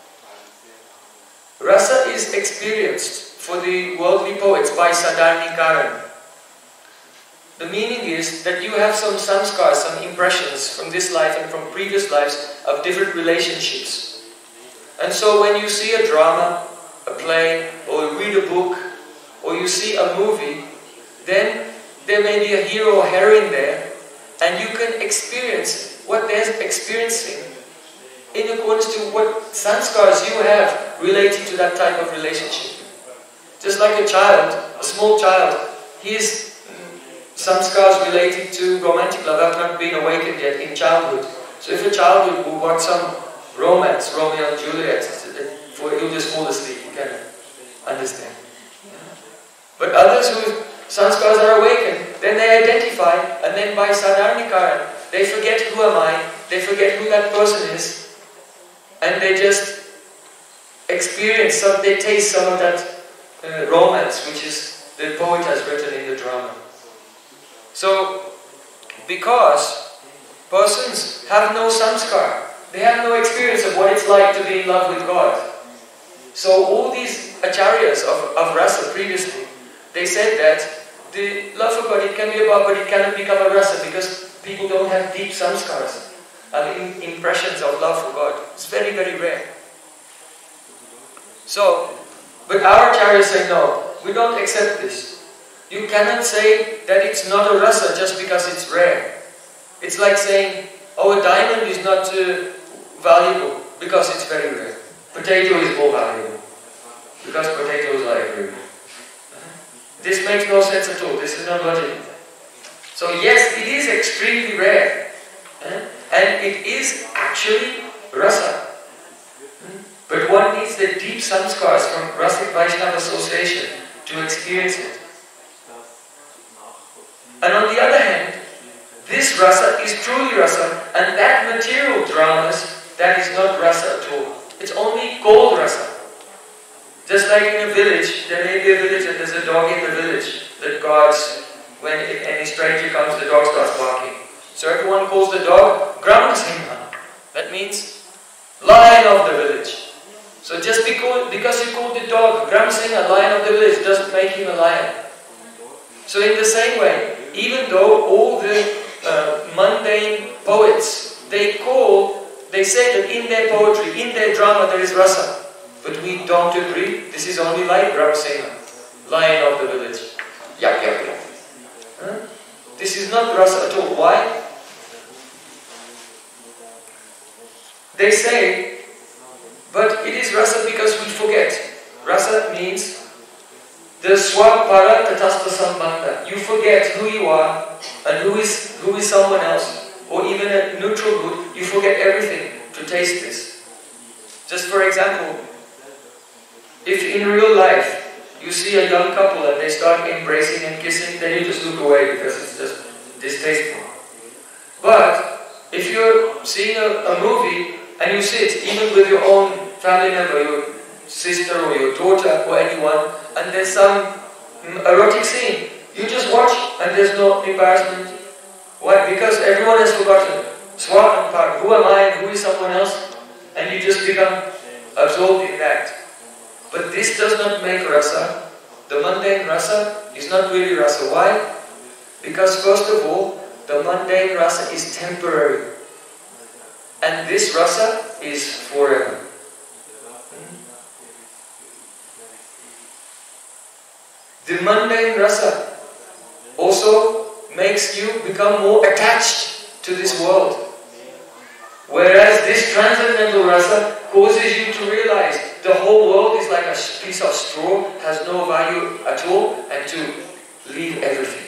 Rasa is experienced for the worldly poets by Sadarnikaran. The meaning is that you have some samskars, some impressions from this life and from previous lives of different relationships. And so when you see a drama, a play, or you read a book, or you see a movie, then there may be a hero or heroine there, and you can experience what they're experiencing in accordance to what sanskars you have relating to that type of relationship. Just like a child, a small child, his samskars relating to romantic love have not been awakened yet in childhood. So if a child would watch some romance, Romeo and Juliet, for he'll just fall asleep, you can understand. But others whose sanskars are awakened, then they identify, and then by Sadarnikaran, they forget who am I, they forget who that person is, and they just experience, some, they taste some of that uh, romance which is the poet has written in the drama. So, because persons have no samskar, they have no experience of what it's like to be in love with God. So all these acharyas of, of rasa previously, they said that the love for God, it can be above, but it cannot become a rasa because people don't have deep samskars, I mean, impressions of love for God. It's very, very rare. So, but our acharyas say no, we don't accept this. You cannot say that it's not a rasa just because it's rare. It's like saying, oh, a diamond is not uh, valuable because it's very rare. Potato is more valuable because potatoes are everywhere. This makes no sense at all. This is not logical. So yes, it is extremely rare. And it is actually rasa. But one needs the deep samskars from Rasic Vaishnava association to experience it. And on the other hand, this rasa is truly rasa, and that material dramas, that is not rasa at all. It's only called rasa. Just like in a village, there may be a village and there's a dog in the village that guards. When any stranger comes, the dog starts barking. So everyone calls the dog Gram Singha. That means lion of the village. So just because, because you call the dog Gram Singha, lion of the village, doesn't make him a lion. So in the same way, even though all the uh, mundane poets, they call, they say that in their poetry, in their drama there is rasa. But we don't agree. This is only like Ramsingha, lion of the village. Yap, yap, yap. Huh? This is not rasa at all. Why? They say, but it is rasa because we forget. Rasa means the swapara tatasta sambandha. You forget who you are and who is who is someone else, or even a neutral good. You forget everything to taste this. Just for example, if in real life you see a young couple and they start embracing and kissing, then you just look away because it's just distasteful. But if you're seeing a, a movie and you sit, even with your own family member, your sister or your daughter or anyone, and there's some erotic scene, you just watch and there's no embarrassment. Why? Because everyone has forgotten swat and part. Who am I and who is someone else? And you just become absorbed in that. But this does not make rasa. The mundane rasa is not really rasa. Why? Because first of all, the mundane rasa is temporary. And this rasa is forever. The mundane rasa also makes you become more attached to this world. Whereas this transcendental rasa causes you to realize the whole world is like a piece of straw, has no value at all, and to leave everything.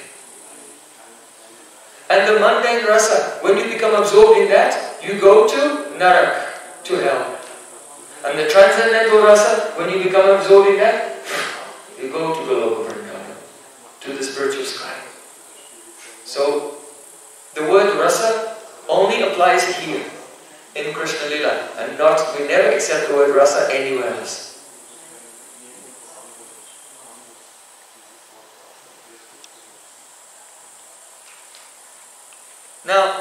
And the mundane rasa, when you become absorbed in that, you go to narak, to hell. And the transcendental rasa, when you become absorbed in that, you go to the Goloka Vrindavana, to the spiritual sky. So, the word rasa only applies here, in Krishna Lila, and not, we never accept the word rasa anywhere else. Now,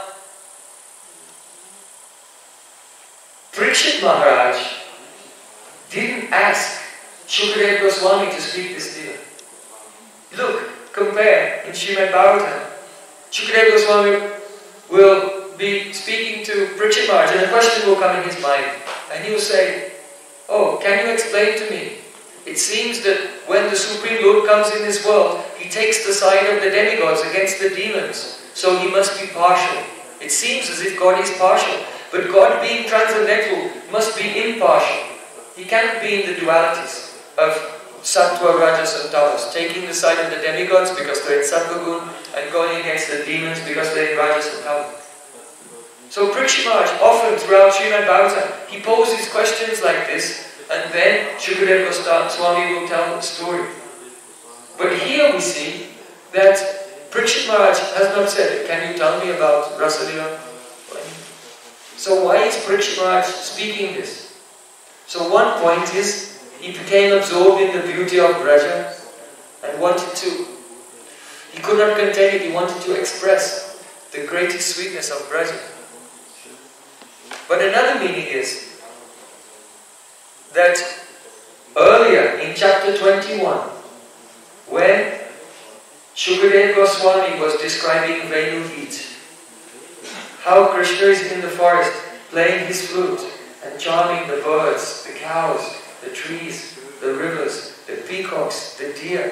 Parikshit Maharaj didn't ask Shukadeva Goswami to speak this lila. Look, compare in Srimad Bhagavatam. Shukadeva Goswami will be speaking to Parikshit Maharaj, and a question will come in his mind. And he will say, oh, can you explain to me? It seems that when the Supreme Lord comes in this world, he takes the side of the demigods against the demons. So he must be partial. It seems as if God is partial. But God, being transcendental, must be impartial. He can't be in the dualities of Sattva, Rajas and Tamas, taking the side of the demigods because they're in Sattva Gun, and going against the demons because they're in Rajas and Tamas. So Parikshit Maharaj, often throughout Srimad Bhagavatam, he poses questions like this, and then Shukadeva Goswami will tell the story. But here we see that Parikshit Maharaj has not said, can you tell me about Rasalila? So why is Parikshit Maharaj speaking this? So one point is, he became absorbed in the beauty of Braja and wanted to, he could not contain it, he wanted to express the greatest sweetness of Braja. But another meaning is that earlier in chapter twenty-one, when Shukadeva Goswami was describing Venu Heat, how Krishna is in the forest playing his flute and charming the birds, the cows, the trees, the rivers, the peacocks, the deer.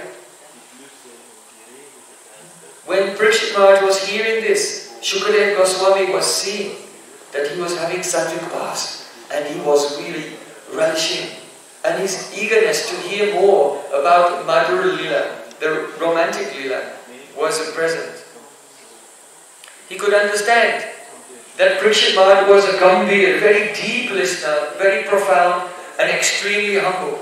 When Parikshit Maharaj was hearing this, Shukadeva Goswami was seeing that he was having sattvic baths and he was really relishing. And his eagerness to hear more about Madhura Lila, the romantic lila, was present. He could understand that Parikshit Maharaj was a Gambhir, very deep listener, very profound and extremely humble.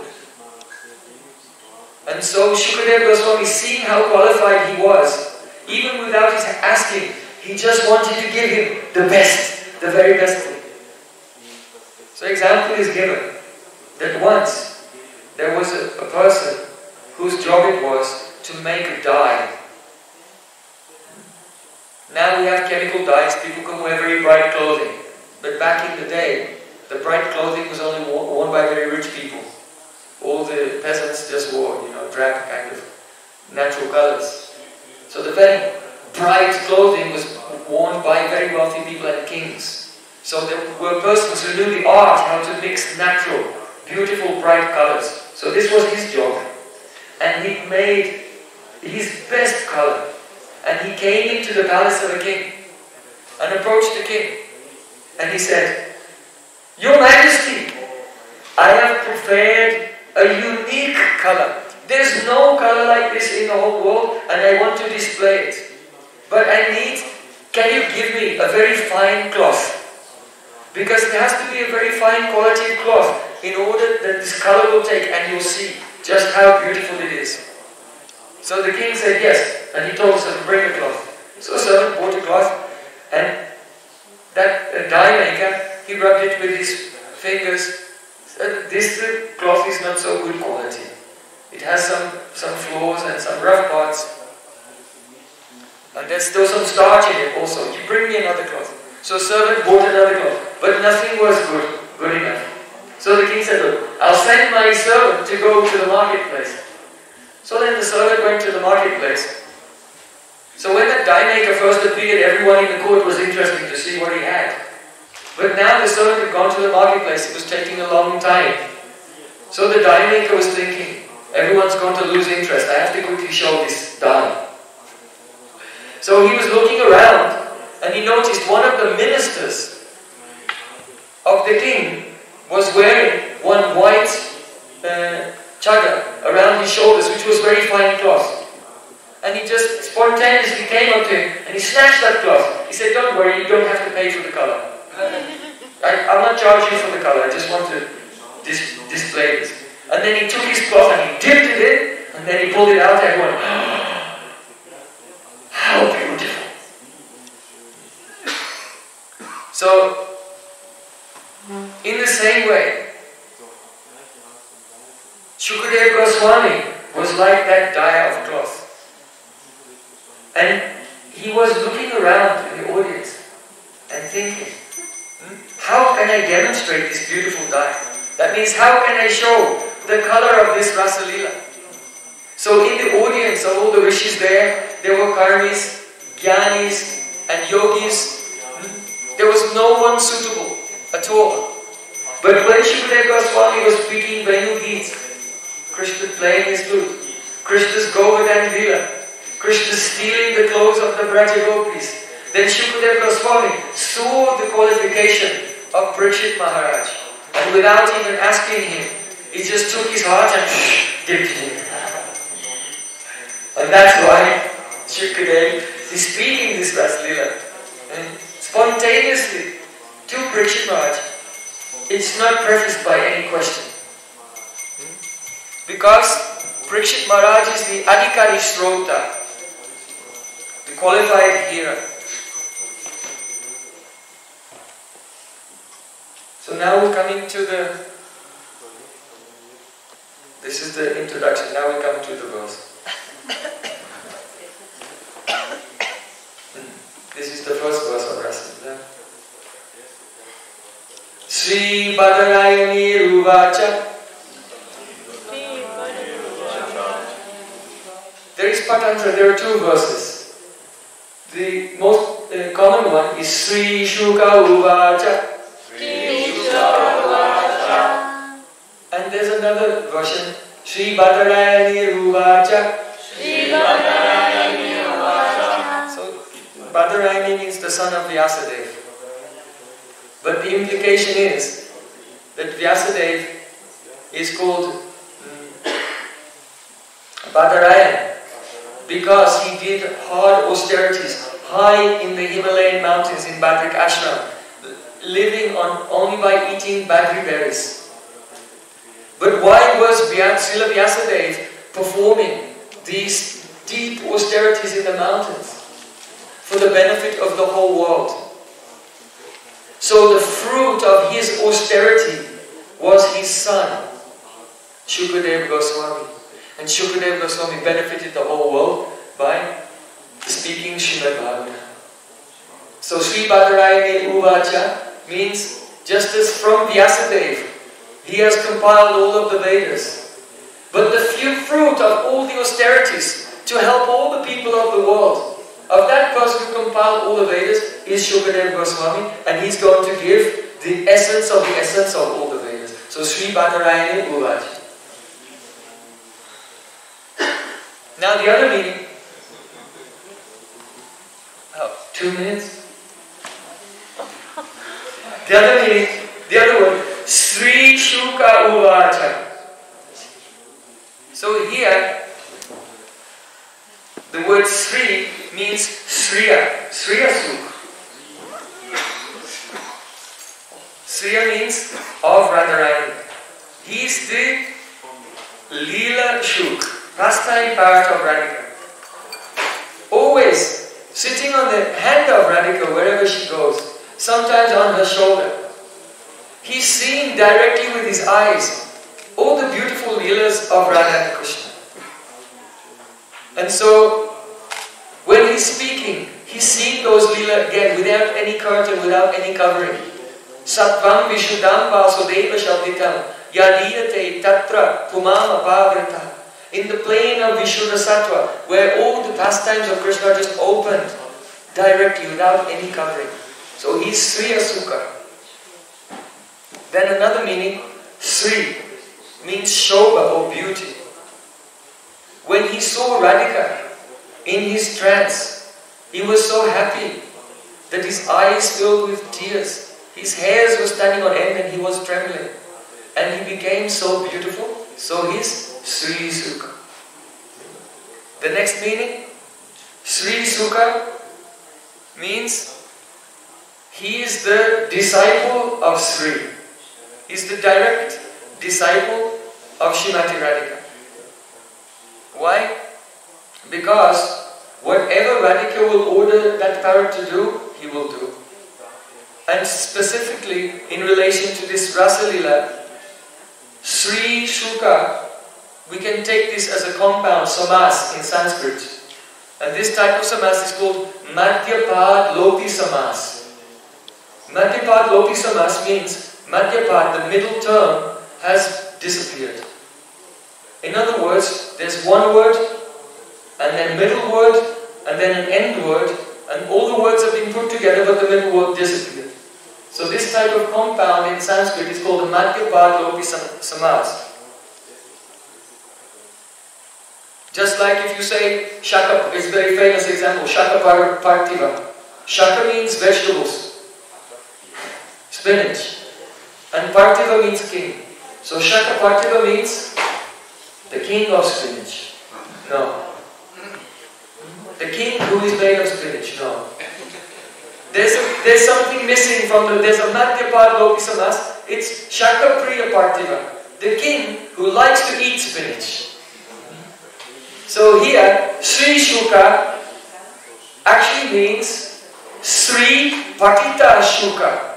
And so Shukadeva Goswami, seeing how qualified he was, even without his asking, he just wanted to give him the best, the very best thing. So example is given that once there was a, a person whose job it was to make a dye. Now we have chemical dyes, people can wear very bright clothing. But back in the day, the bright clothing was only worn by very rich people. All the peasants just wore, you know, drab kind of natural colors. So the very bright clothing was worn by very wealthy people and kings. So there were persons who knew the art, how to mix natural
beautiful bright colors. So this was his job. And he made his best color. And he came into the palace of the king and approached the king. And he said, "Your Majesty, I have prepared a unique color. There's no color like this in the whole world, and I want to display it. But I need, can you give me a very fine cloth? Because it has to be a very fine quality cloth in order that this color will take, and you'll see just how beautiful it is." So the king said yes, and he told us to bring the cloth. So the servant bought a cloth, and that uh, dye maker, he rubbed it with his fingers. Said, "This uh, cloth is not so good quality. It has some, some flaws and some rough parts. And there's still some starch in it also. You bring me another cloth." So the servant bought another cloth, but nothing was good, good enough. So the king said, "Look, I'll send my servant to go to the marketplace." So then the servant went to the marketplace. So when the dye maker first appeared, everyone in the court was interested to see what he had. But now the servant had gone to the marketplace. It was taking a long time. So the dye maker was thinking, everyone's going to lose interest. I have to quickly show this dye. So he was looking around, and he noticed one of the ministers of the king was wearing one white uh, chadar around his shoulders, which was very fine cloth. And he just spontaneously came up to him and he snatched that cloth. He said, "Don't worry, you don't have to pay for the color. I, I'll not charge you for the color, I just want to dis display this." And then he took his cloth and he dipped it in, and then he pulled it out and everyone, how beautiful. So, in the same way, Shukadeva Goswami was like that dye of cloth. And he was looking around in the audience and thinking, hmm, how can I demonstrate this beautiful dye? That means, how can I show the color of this Rasa Leela? So in the audience of all the rishis there, there were karmis, jnanis and yogis. Hmm? There was no one suitable at all. But when Shukadeva Goswami was speaking Venu Geet, Krishna playing his flute, Krishna's Govardhan Leela, Krishna stealing the clothes of the Braja Gopis, then Shukadeva Goswami saw the qualification of Parikshit Maharaj, and without even asking him, he just took his heart and dipped it in. And that's why Shukadeva is speaking this Rasa Leela and spontaneously to Parikshit Maharaj. It's not prefaced by any question. Because Parikshit Maharaj is the Adhikari Shrota, the qualified hearer. So now we're coming to the, this is the introduction, now we come to the verse. This is the first verse of Rasa Leela. Sri Badarayani Ruvacha. There is Patantra, there are two verses. The most uh, common one is Sri Shuka Uvacha. And there's another version, Sri Badarayani Uvacha. So Badarayani means the son of Vyasadeva. But the implication is that Vyasadeva is called um, Badarayan because he did hard austerities high in the Himalayan mountains in Badrik Ashram, living on only by eating badri berries. But why was Srila Vyasadeva performing these deep austerities in the mountains? For the benefit of the whole world. So the fruit of his austerity was his son, Shukadeva Goswami. And Shukadeva Goswami benefited the whole world by speaking Srimad Bhagavatam. So Sri Badarayani Uvacha means just as from Vyasadeva, he has compiled all of the Vedas. But the few fruit of all the austerities to help all the people of the world, of that person who compiled all the Vedas is Shukadeva Goswami, and he's going to give the essence of the essence of all the Vedas. So Sri Badarayani Uvacha. Now the other meaning, oh, two minutes. The other meaning, the other word, Sri Shuka Uvacha. So here, the word Sri means Sriya, Sriya Sukha. Sriya means of Radharani. He is the Leela Shuk, pastime part of Radhika. Always sitting on the hand of Radhika wherever she goes, sometimes on her shoulder. He's seeing directly with his eyes all the beautiful Leelas of Radha and Krishna. And so, when he's speaking, he's seeing those Leela again without any curtain, without any covering. Sattvam Vishuddham Vasudeva Shabditam Yadiyate Tatra Pumama Pavrita. In the plane of Vishuddha Sattva, where all the pastimes of Krishna are just opened directly without any covering. So he's Sriya Sukha. Then another meaning, Sri means Shobha or beauty. When he saw Radhika in his trance, he was so happy that his eyes filled with tears. His hairs were standing on end and he was trembling. And he became so beautiful, so he's Sri Sukha. The next meaning, Sri Sukha means he is the disciple of Sri. He is the direct disciple of Srimati Radhika. Why? Because whatever Radhika will order that parrot to do, he will do. And specifically in relation to this Rasa Leela, Sri Shuka, we can take this as a compound samas in Sanskrit. And this type of samas is called Madhyapad Lopi Samas. Madhyapad Lopi Samas means Madhyapad, the middle term, has disappeared. In other words, there's one word, and then middle word, and then an end word, and all the words have been put together, but the middle word disappeared. So this type of compound in Sanskrit is called a Madhyapad Lopi Samas. Just like if you say Shaka, it's a very famous example, Shaka Parthiva. Shaka means vegetables, spinach, and Parthiva means king. So Shaka Parthiva means the king of spinach. No. The king who is made of spinach. No. There's, a, there's something missing from the, there's a Madhyapad Lopi Samas. It's Shaka Priya Parthiva, the king who likes to eat spinach. So here, Sri Shuka actually means Sri Patita Shuka.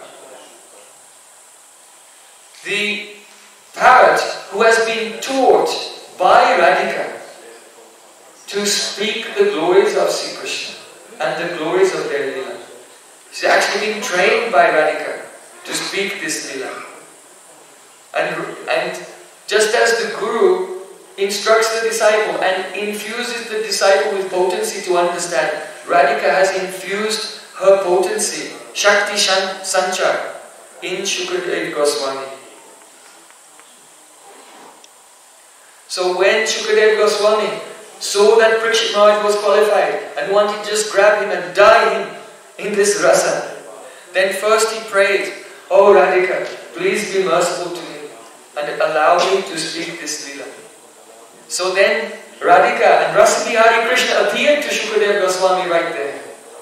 The parrot who has been taught by Radhika to speak the glories of Sri Krishna and the glories of their Leela. She's actually been trained by Radhika to speak this Leela. And, and just as the Guru instructs the disciple and infuses the disciple with potency to understand, Radhika has infused her potency, Shakti Sanchar, in Shukadeva Goswami. So when Shukadeva Goswami saw that Parikshit Maharaj was qualified and wanted to just grab him and dye him in this rasa, then first he prayed, "Oh Radhika, please be merciful to me and allow me to speak this Leela." So then Radhika and Rasa Bihari Krishna appeared to Shukadeva Goswami right there.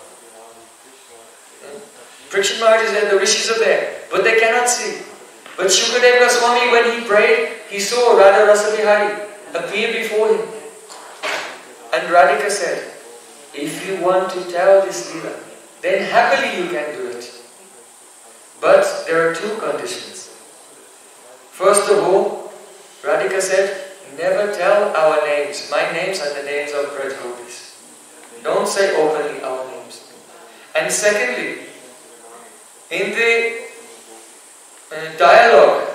Parikshit Maharaj is there, the rishis are there, but they cannot see. But Shukadeva Goswami, when he prayed, he saw Radha Rasa Bihari appear before him. And Radhika said, "If you want to tell this Leela, then happily you can do it. But there are two conditions. First of all," Radhika said, "never tell our names. My names are the names of Braj Gopis. Don't say openly our names. And secondly, in the uh, dialogue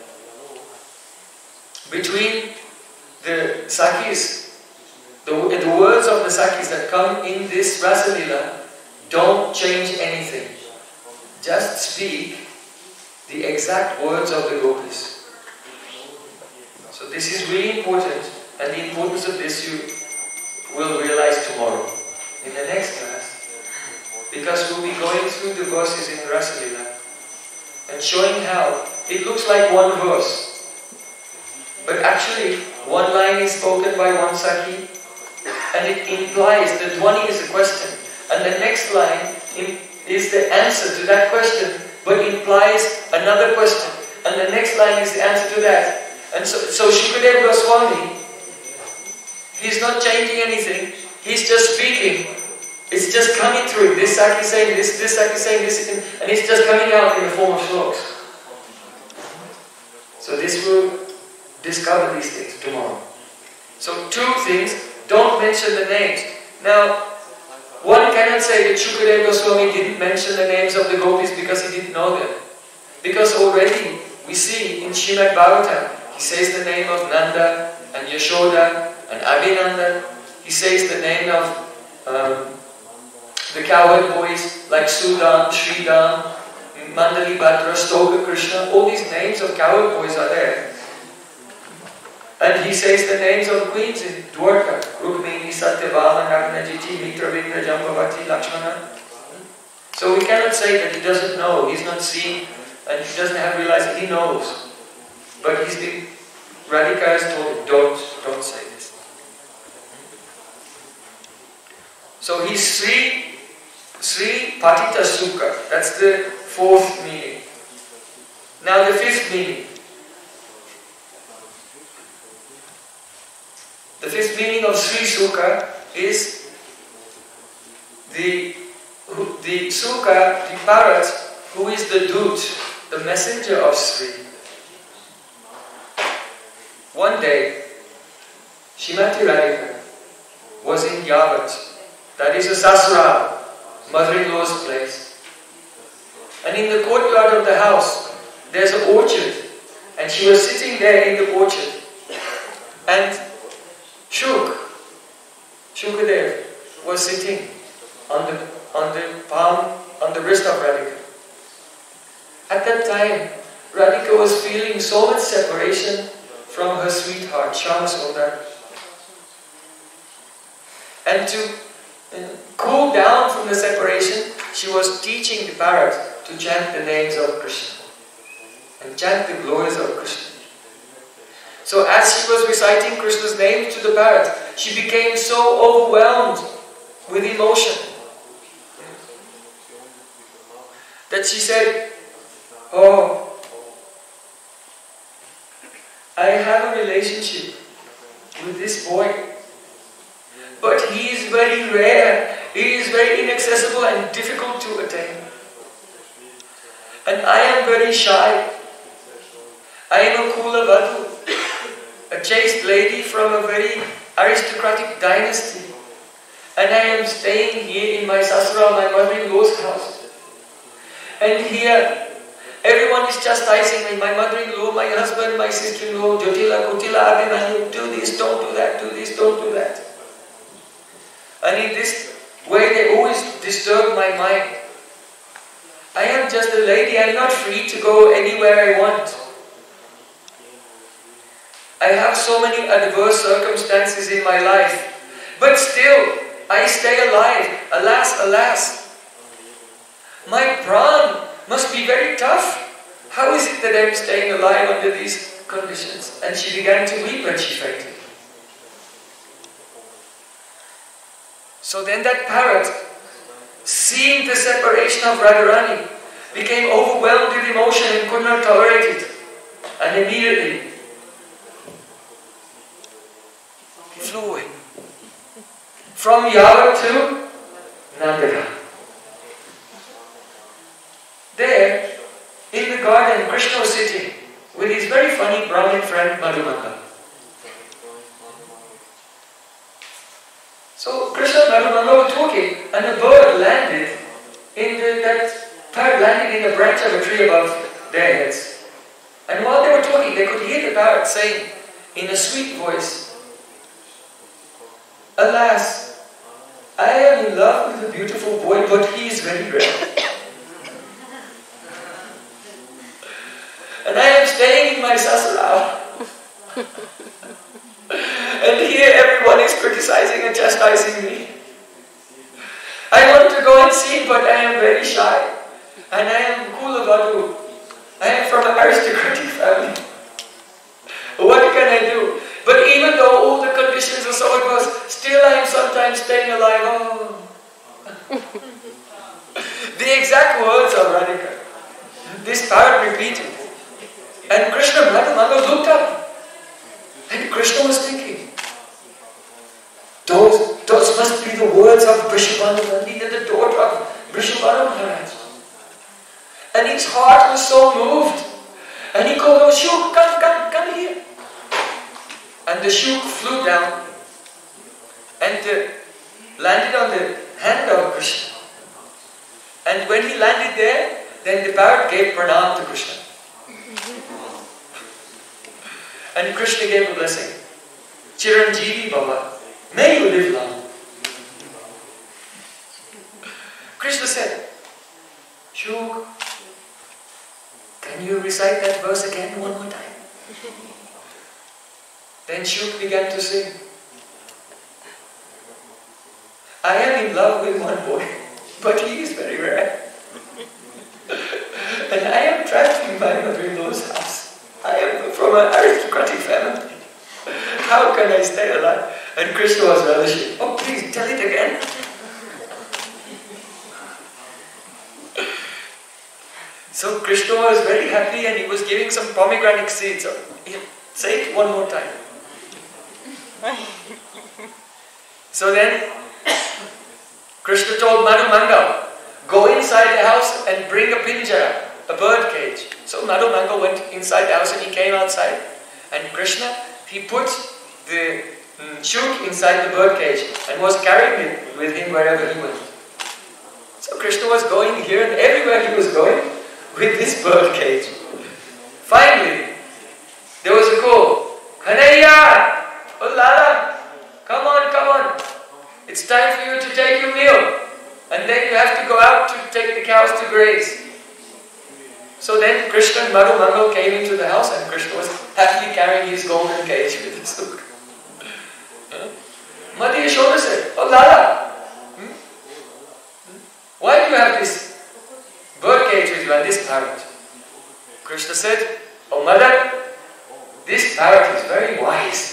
between the Sakhis, the, the words of the Sakhis that come in this Rasa Leela, don't change anything. Just speak the exact words of the Gopis. So this is really important, and the importance of this you will realize tomorrow in the next class. Because we'll be going through the verses in Rasa Lila and showing how it looks like one verse, but actually one line is spoken by one Sakhi and it implies the Dhwani is a question, and the next line is the answer to that question but implies another question, and the next line is the answer to that. And so, so Shukadeva Goswami, he's not changing anything, he's just speaking. It's just coming through. This Sakhi saying this, this Sakhi saying this, and it's just coming out in the form of slokas. So this will discover these things tomorrow. So two things, don't mention the names. Now, one cannot say that Shukadeva Goswami didn't mention the names of the gopis because he didn't know them. Because already we see in Srimad Bhagavatam, he says the name of Nanda and Yashoda and Abhinandan. He says the name of um, the cowherd boys like Sudam, Sridam, Mandali Bhadra, Stoka Krishna. All these names of cowherd boys are there. And he says the names of queens in Dwarka, Rukmini, Satyabhama, Nagnajiti, Mitra, Vindra, Jambavati, Lakshmana. So we cannot say that he doesn't know, he's not seen, and he doesn't have realized that he knows. But he's been, Radhika has told him, don't, don't say this. So he's Sri, Sri Patita Sukha, that's the fourth meaning. Now the fifth meaning. The fifth meaning of Sri Sukha is the, the Sukha, the parrot, who is the Dut, the messenger of Sri. One day, Shrimati Radhika was in Yavat, that is a Sasural, mother-in-law's place. And in the courtyard of the house, there's an orchard, and she was sitting there in the orchard. And Shuk, Shukadev, was sitting on the, on the palm, on the wrist of Radhika. At that time, Radhika was feeling so much separation from her sweetheart, Shyama Sundar. And to uh, cool down from the separation, she was teaching the parrot to chant the names of Krishna and chant the glories of Krishna. So as she was reciting Krishna's name to the parrot, she became so overwhelmed with emotion that she said, "Oh, I have a relationship with this boy, but he is very rare, he is very inaccessible and difficult to attain. And I am very shy. I am a Kula Vadhu, a chaste lady from a very aristocratic dynasty. And I am staying here in my Sasura, my mother-in-law's house. And here, everyone is chastising me, my mother-in-law, my husband, my sister-in-law, Jyotila, Kutila, Abhimanyu, do this, don't do that, do this, don't do that. And in this way they always disturb my mind. I am just a lady, I am not free to go anywhere I want. I have so many adverse circumstances in my life, but still I stay alive. Alas, alas. My pran must be very tough. How is it that I am staying alive under these conditions?" And she began to weep and she fainted. So then that parrot, seeing the separation of Radharani, became overwhelmed with emotion and could not tolerate it. And immediately he flew away. From Yavat to Nandagaon. There, in the garden, Krishna was sitting with his very funny Brahmin friend Madhumaka. So Krishna and Madhumaka were talking, and a bird landed in the, that parrot landed in the branch of a tree above their heads. And while they were talking, they could hear the parrot saying in a sweet voice, "Alas, I am in love with a beautiful boy, but he is very rare. And I am staying in my sasura."
always criticizing and chastising me. I want to go and see, but I am very shy. And I am Kulavadu. I am from an aristocratic family. What can I do? But even though all the conditions are so adverse, still I am sometimes staying alive. Oh. The exact words of Radhika. This parrot repeated. And Krishna Madhumanga looked up. And Krishna was thinking, those, those must be the words of Vrishabhanu Nandini, the daughter of Vrishabhanu Maharaj. And his heart was so moved. And he called, oh Shuk, come, come, come here. And the Shuk flew down and uh, landed on the hand of Krishna. And when he landed there, then the parrot gave pranam to Krishna. And Krishna gave a blessing. Chiranjeevi Baba, may you live long. Krishna said, Shuk, can you recite that verse again one more time? Then Shuk began to sing. I am in love with one boy, but he is very rare. And I am trapped in my mother-in-law's house. I am from an aristocratic family. How can I stay alive? And Krishna was relishing. Oh, please tell it again. So Krishna was very happy and he was giving some pomegranate seeds. So say it one more time. So then Krishna told Madhumanga, go inside the house and bring a pinjara, a bird cage. So Madhumanga went inside the house and he came outside. And Krishna, he put the mm, Shuk inside the bird cage and was carrying it with him wherever he went. So Krishna was going here and everywhere he was going with this bird cage. Finally, there was a call. Kanhaiya! Oh Lala! Come on, come on! It's time for you to take your meal. And then you have to go out to take the cows to graze. So then Krishna and Madhumanga came into the house and Krishna was happily carrying his golden cage with his hook. Mother Yashoda said, oh Lala! Hmm? Why do you have this bird cage with you and this parrot? Krishna said, oh Mother, this parrot is very wise.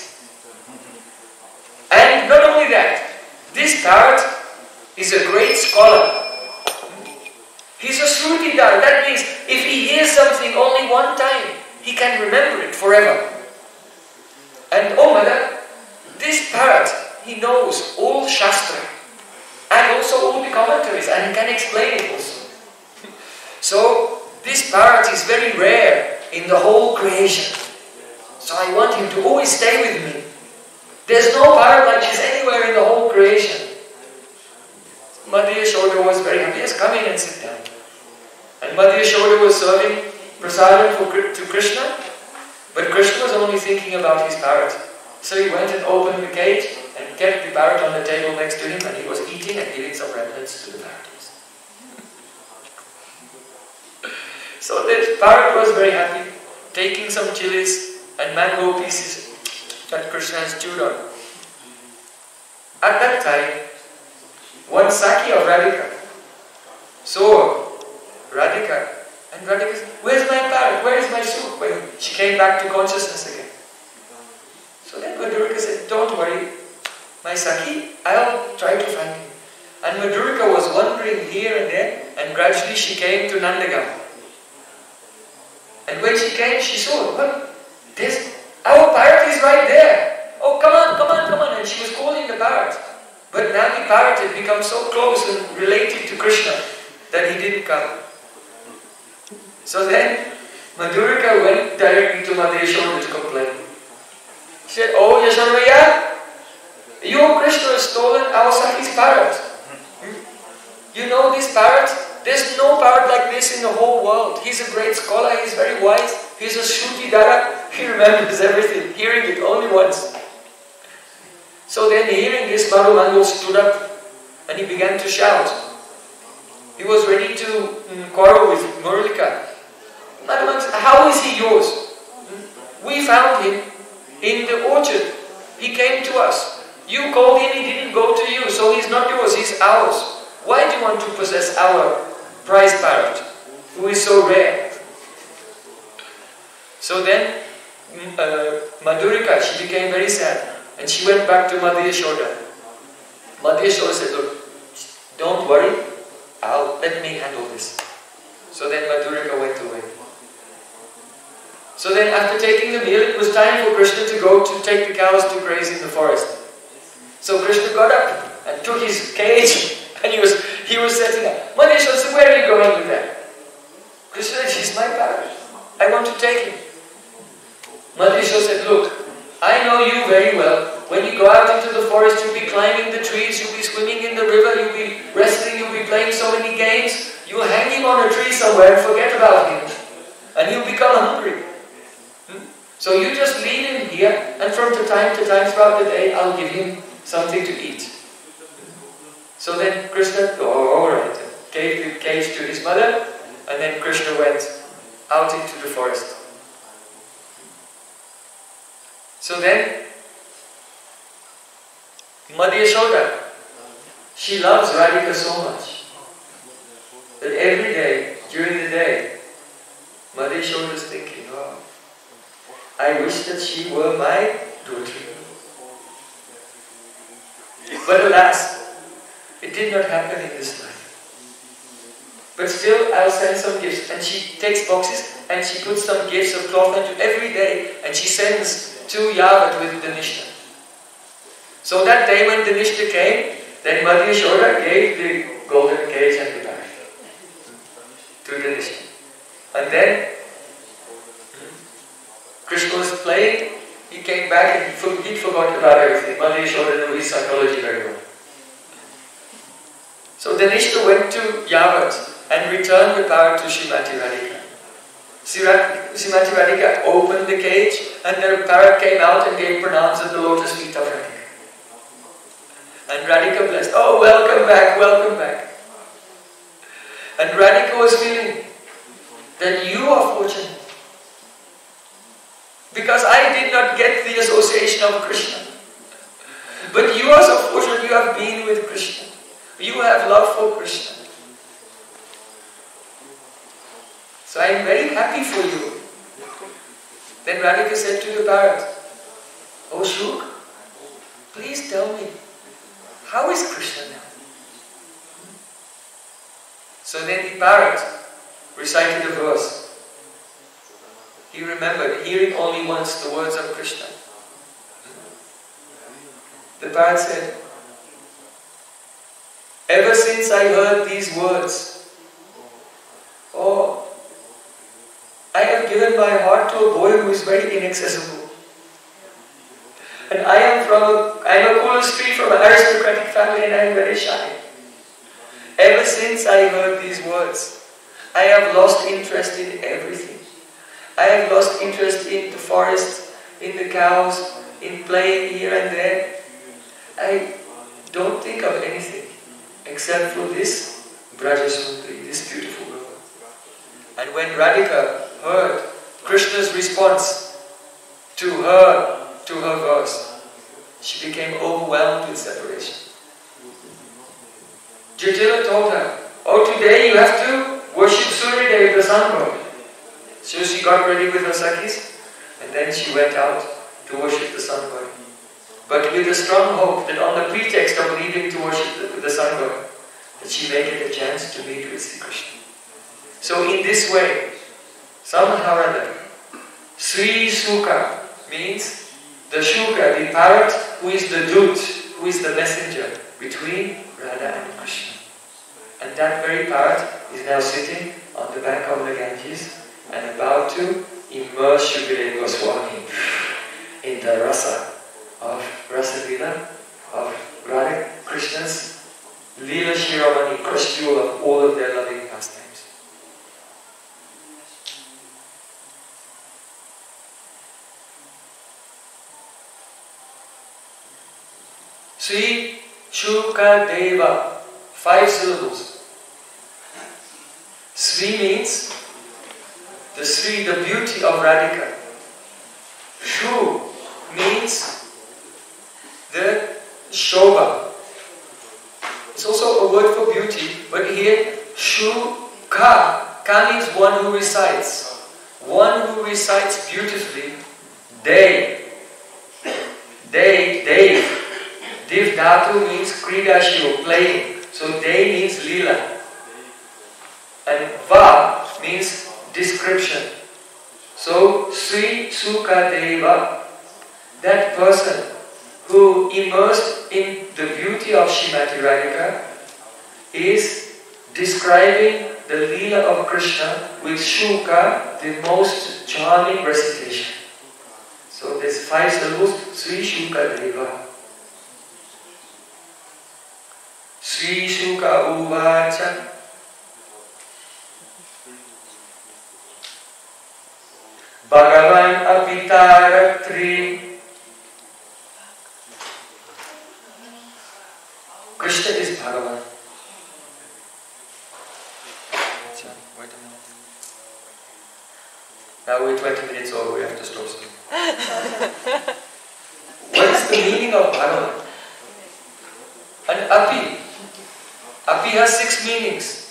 And not only that, this parrot is a great scholar. He's a Shrutidara. That means if he hears something only one time, he can remember it forever. And oh Mother, this parrot, he knows all Shastra and also all the commentaries and he can explain it also. So this parrot is very rare in the whole creation. So I want him to always stay with me. There's no parrot like this anywhere in the whole creation. Mother Yashoda was very happy. Yes, come in and sit down. And Mother Yashoda was serving prasadam to Krishna, but Krishna was only thinking about his parrot. So he went and opened the cage and kept the parrot on the table next to him and he was eating and giving some remnants to the parrots. So the parrot was very happy, taking some chilies and mango pieces that Krishna has chewed on. At that time, one Saki of Radhika saw Radhika and Radhika said, where's my parrot? Where is my soup? When she came back to consciousness again. So then Madhurika said, don't worry, my Saki, I'll try to find him. And Madhurika was wandering here and there and gradually she came to Nandagam. And when she came, she saw, well, there's, our parrot is right there. Oh, come on, come on, come on. And she was calling the parrot. But now the parrot had become so close and related to Krishna that he didn't come. So then Madhurika went directly to Mother Yashoda to complain. She said, oh Yashoda, you Krishna has stolen our Saki's parrot. You know this parrot? There's no parrot like this in the whole world. He's a great scholar, he's very wise, he's a Shrutidara, he remembers everything, hearing it only once. So then hearing this, Madhumanga stood up and he began to shout. He was ready to mm, quarrel with Murlika. Madhumanga said, how is he yours? We found him in the orchard. He came to us.
You called him, he didn't go to you, so he's not yours, he's ours. Why do you want to possess our prize parrot, who is so rare? So then, uh, Madhurika, she became very sad, and she went back to Mother Yashoda. Mother Yashoda said, look, don't worry, I'll, let me handle this. So then Madhurika went away. So then after taking the meal, it was time for Krishna to go to take the cows to graze in the forest. So Krishna got up and took his cage and he was he was setting up. Mother Yashoda said, where are you going with that? Krishna said, he's my parrot. I want to take him. Mother Yashoda said, look, I know you very well. When you go out into the forest, you'll be climbing the trees, you'll be swimming in the river, you'll be wrestling, you'll be playing so many games. You'll hang him on a tree somewhere and forget about him. And he'll become hungry. Hmm? So you just leave him here, and from time to time throughout the day, I'll give him something to eat. So then Krishna, oh, alright, gave the cage to his mother, and then Krishna went out into the forest. So then, Mother Yashoda, she loves Radhika so much that every day, during the day, Mother Yashoda is thinking, oh, I wish that she were my daughter. But alas, it did not happen in this life. But still, I'll send some gifts. And she takes boxes and she puts some gifts of cloth into every day, and she sends to Yavat with Dhanishta. So that day when Dhanishta came, then Mother Yashoda gave the golden cage and the bag to Dhanishta. And then Krishna was playing, he came back and he forgot about everything. Mother Yashoda knew his psychology very well. So Dhanishta went to Yavat and returned the parrot to Srimati Radhika. Srimati Radhika opened the cage and the parrot came out and gave pranams at the lotus feet of Radhika. And Radhika blessed, oh, welcome back, welcome back. And Radhika was feeling that you are fortunate. Because I did not get the association of Krishna. But you are so fortunate, you have been with Krishna. You have love for Krishna. So I am very happy for you. Then Radhika said to the parrot, oh Shuk, please tell me, how is Krishna now? So then the parrot recited a verse. He remembered, hearing only once the words of Krishna. The parrot said, ever since I heard these words, oh, I have given my heart to a boy who is very inaccessible. And I am from a, I am a cool street from an aristocratic family and I am very shy. Ever since I heard these words, I have lost interest in everything. I have lost interest in the forest, in the cows, in playing here and there. I don't think of anything except for this Brajasundari, this beautiful river. And when Radhika heard Krishna's response to her, to her verse, she became overwhelmed with separation. Jatila told her, oh, today you have to worship Suryadev, the sun god. So she got ready with her sakhis, and then she went out to worship the sun god. But with a strong hope that on the pretext of leaving to worship the, the sun god, that she may get a chance to meet with Sri Krishna. So in this way, somehow or other, Sri Shuka means the Shuka, the parrot who is the dut, who is the messenger between Radha and Krishna. And that very parrot is now sitting on the bank of the Ganges and about to immerse Shukadeva Goswami in the rasa of Rasa Lila, of Radha Krishna's Lila Shiromani, crush jewel of all of their loving pastimes. Sri Shukadeva, five syllables. Sri means the Sri, the beauty of Radhika. Shu means the
Shobha. It's also a word for beauty, but here, Shuka, ka means one who recites. One who recites beautifully. They. They, Dev. Div Dhatu means Kridashiyo, playing. So they means Leela. And Va means description. So Sri Sukadeva, that person who immersed in the beauty of Srimati Radhika, is describing the Leela of Krishna with Shuka, the most charming recitation. So there's five syllables, Sri Sukadeva. Sri Shuka Uvacha. Bhagavan Apitaratri. Krishna is Bhagavan. Wait a minute. Now we're twenty minutes over, we have to stop soon. What is the meaning of Bhagavan? And Api. Api has six meanings.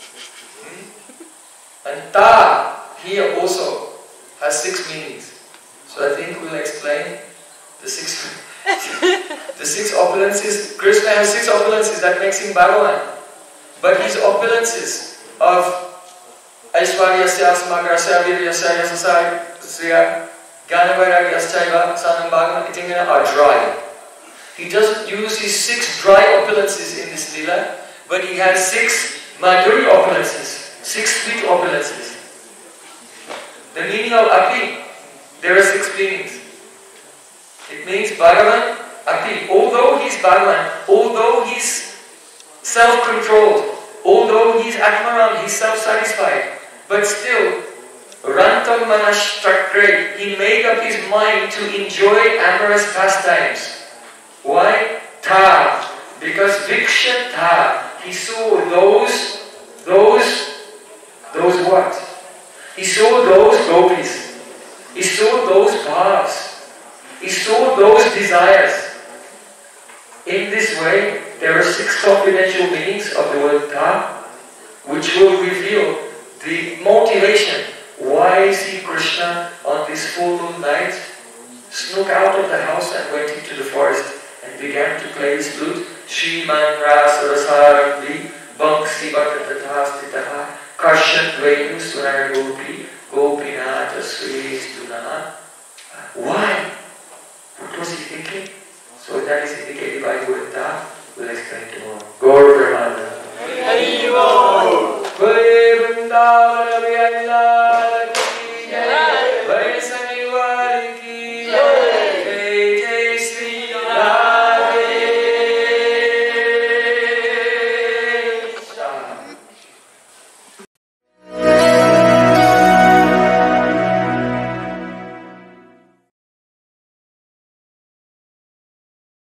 Hmm? And Ta here also has six meanings. So I think we'll explain the six the six opulences. Krishna has six opulences, that makes him Bhagavan. But his opulences of Aishwaryasya, Samagrasya, Viryasya, Yasasya, Gyanavairagyasya, Sanam Bhagavan, Itingana are dry. He doesn't use his six dry opulences in this lila, but he has six madhuri opulences, six sweet opulences. The meaning of Api, there are six meanings. It means Bhagavan, Api, although he's Bhagavan, although he's self-controlled, although he's Atmaram, he's self-satisfied, but still, Rantam Manashtakre, he made up his mind to enjoy amorous pastimes. Why? Ta, because Viksha Ta, he saw those, those, those what? He saw those gopis, he saw those bhavs, he saw those desires. In this way, there are six confidential meanings of the word Ta, which will reveal the motivation. Why is he Krishna on this full moon night snuck out of the house and went into the forest and began to play his flute? Shriman Rasa Rasarambi Bangsi Bhattatatastitaha Karshan Dvainu Sunar Gopi Gopinata Sri Stunaha. Why? What was he thinking? So that is indicated by the word Ta. We'll explain tomorrow.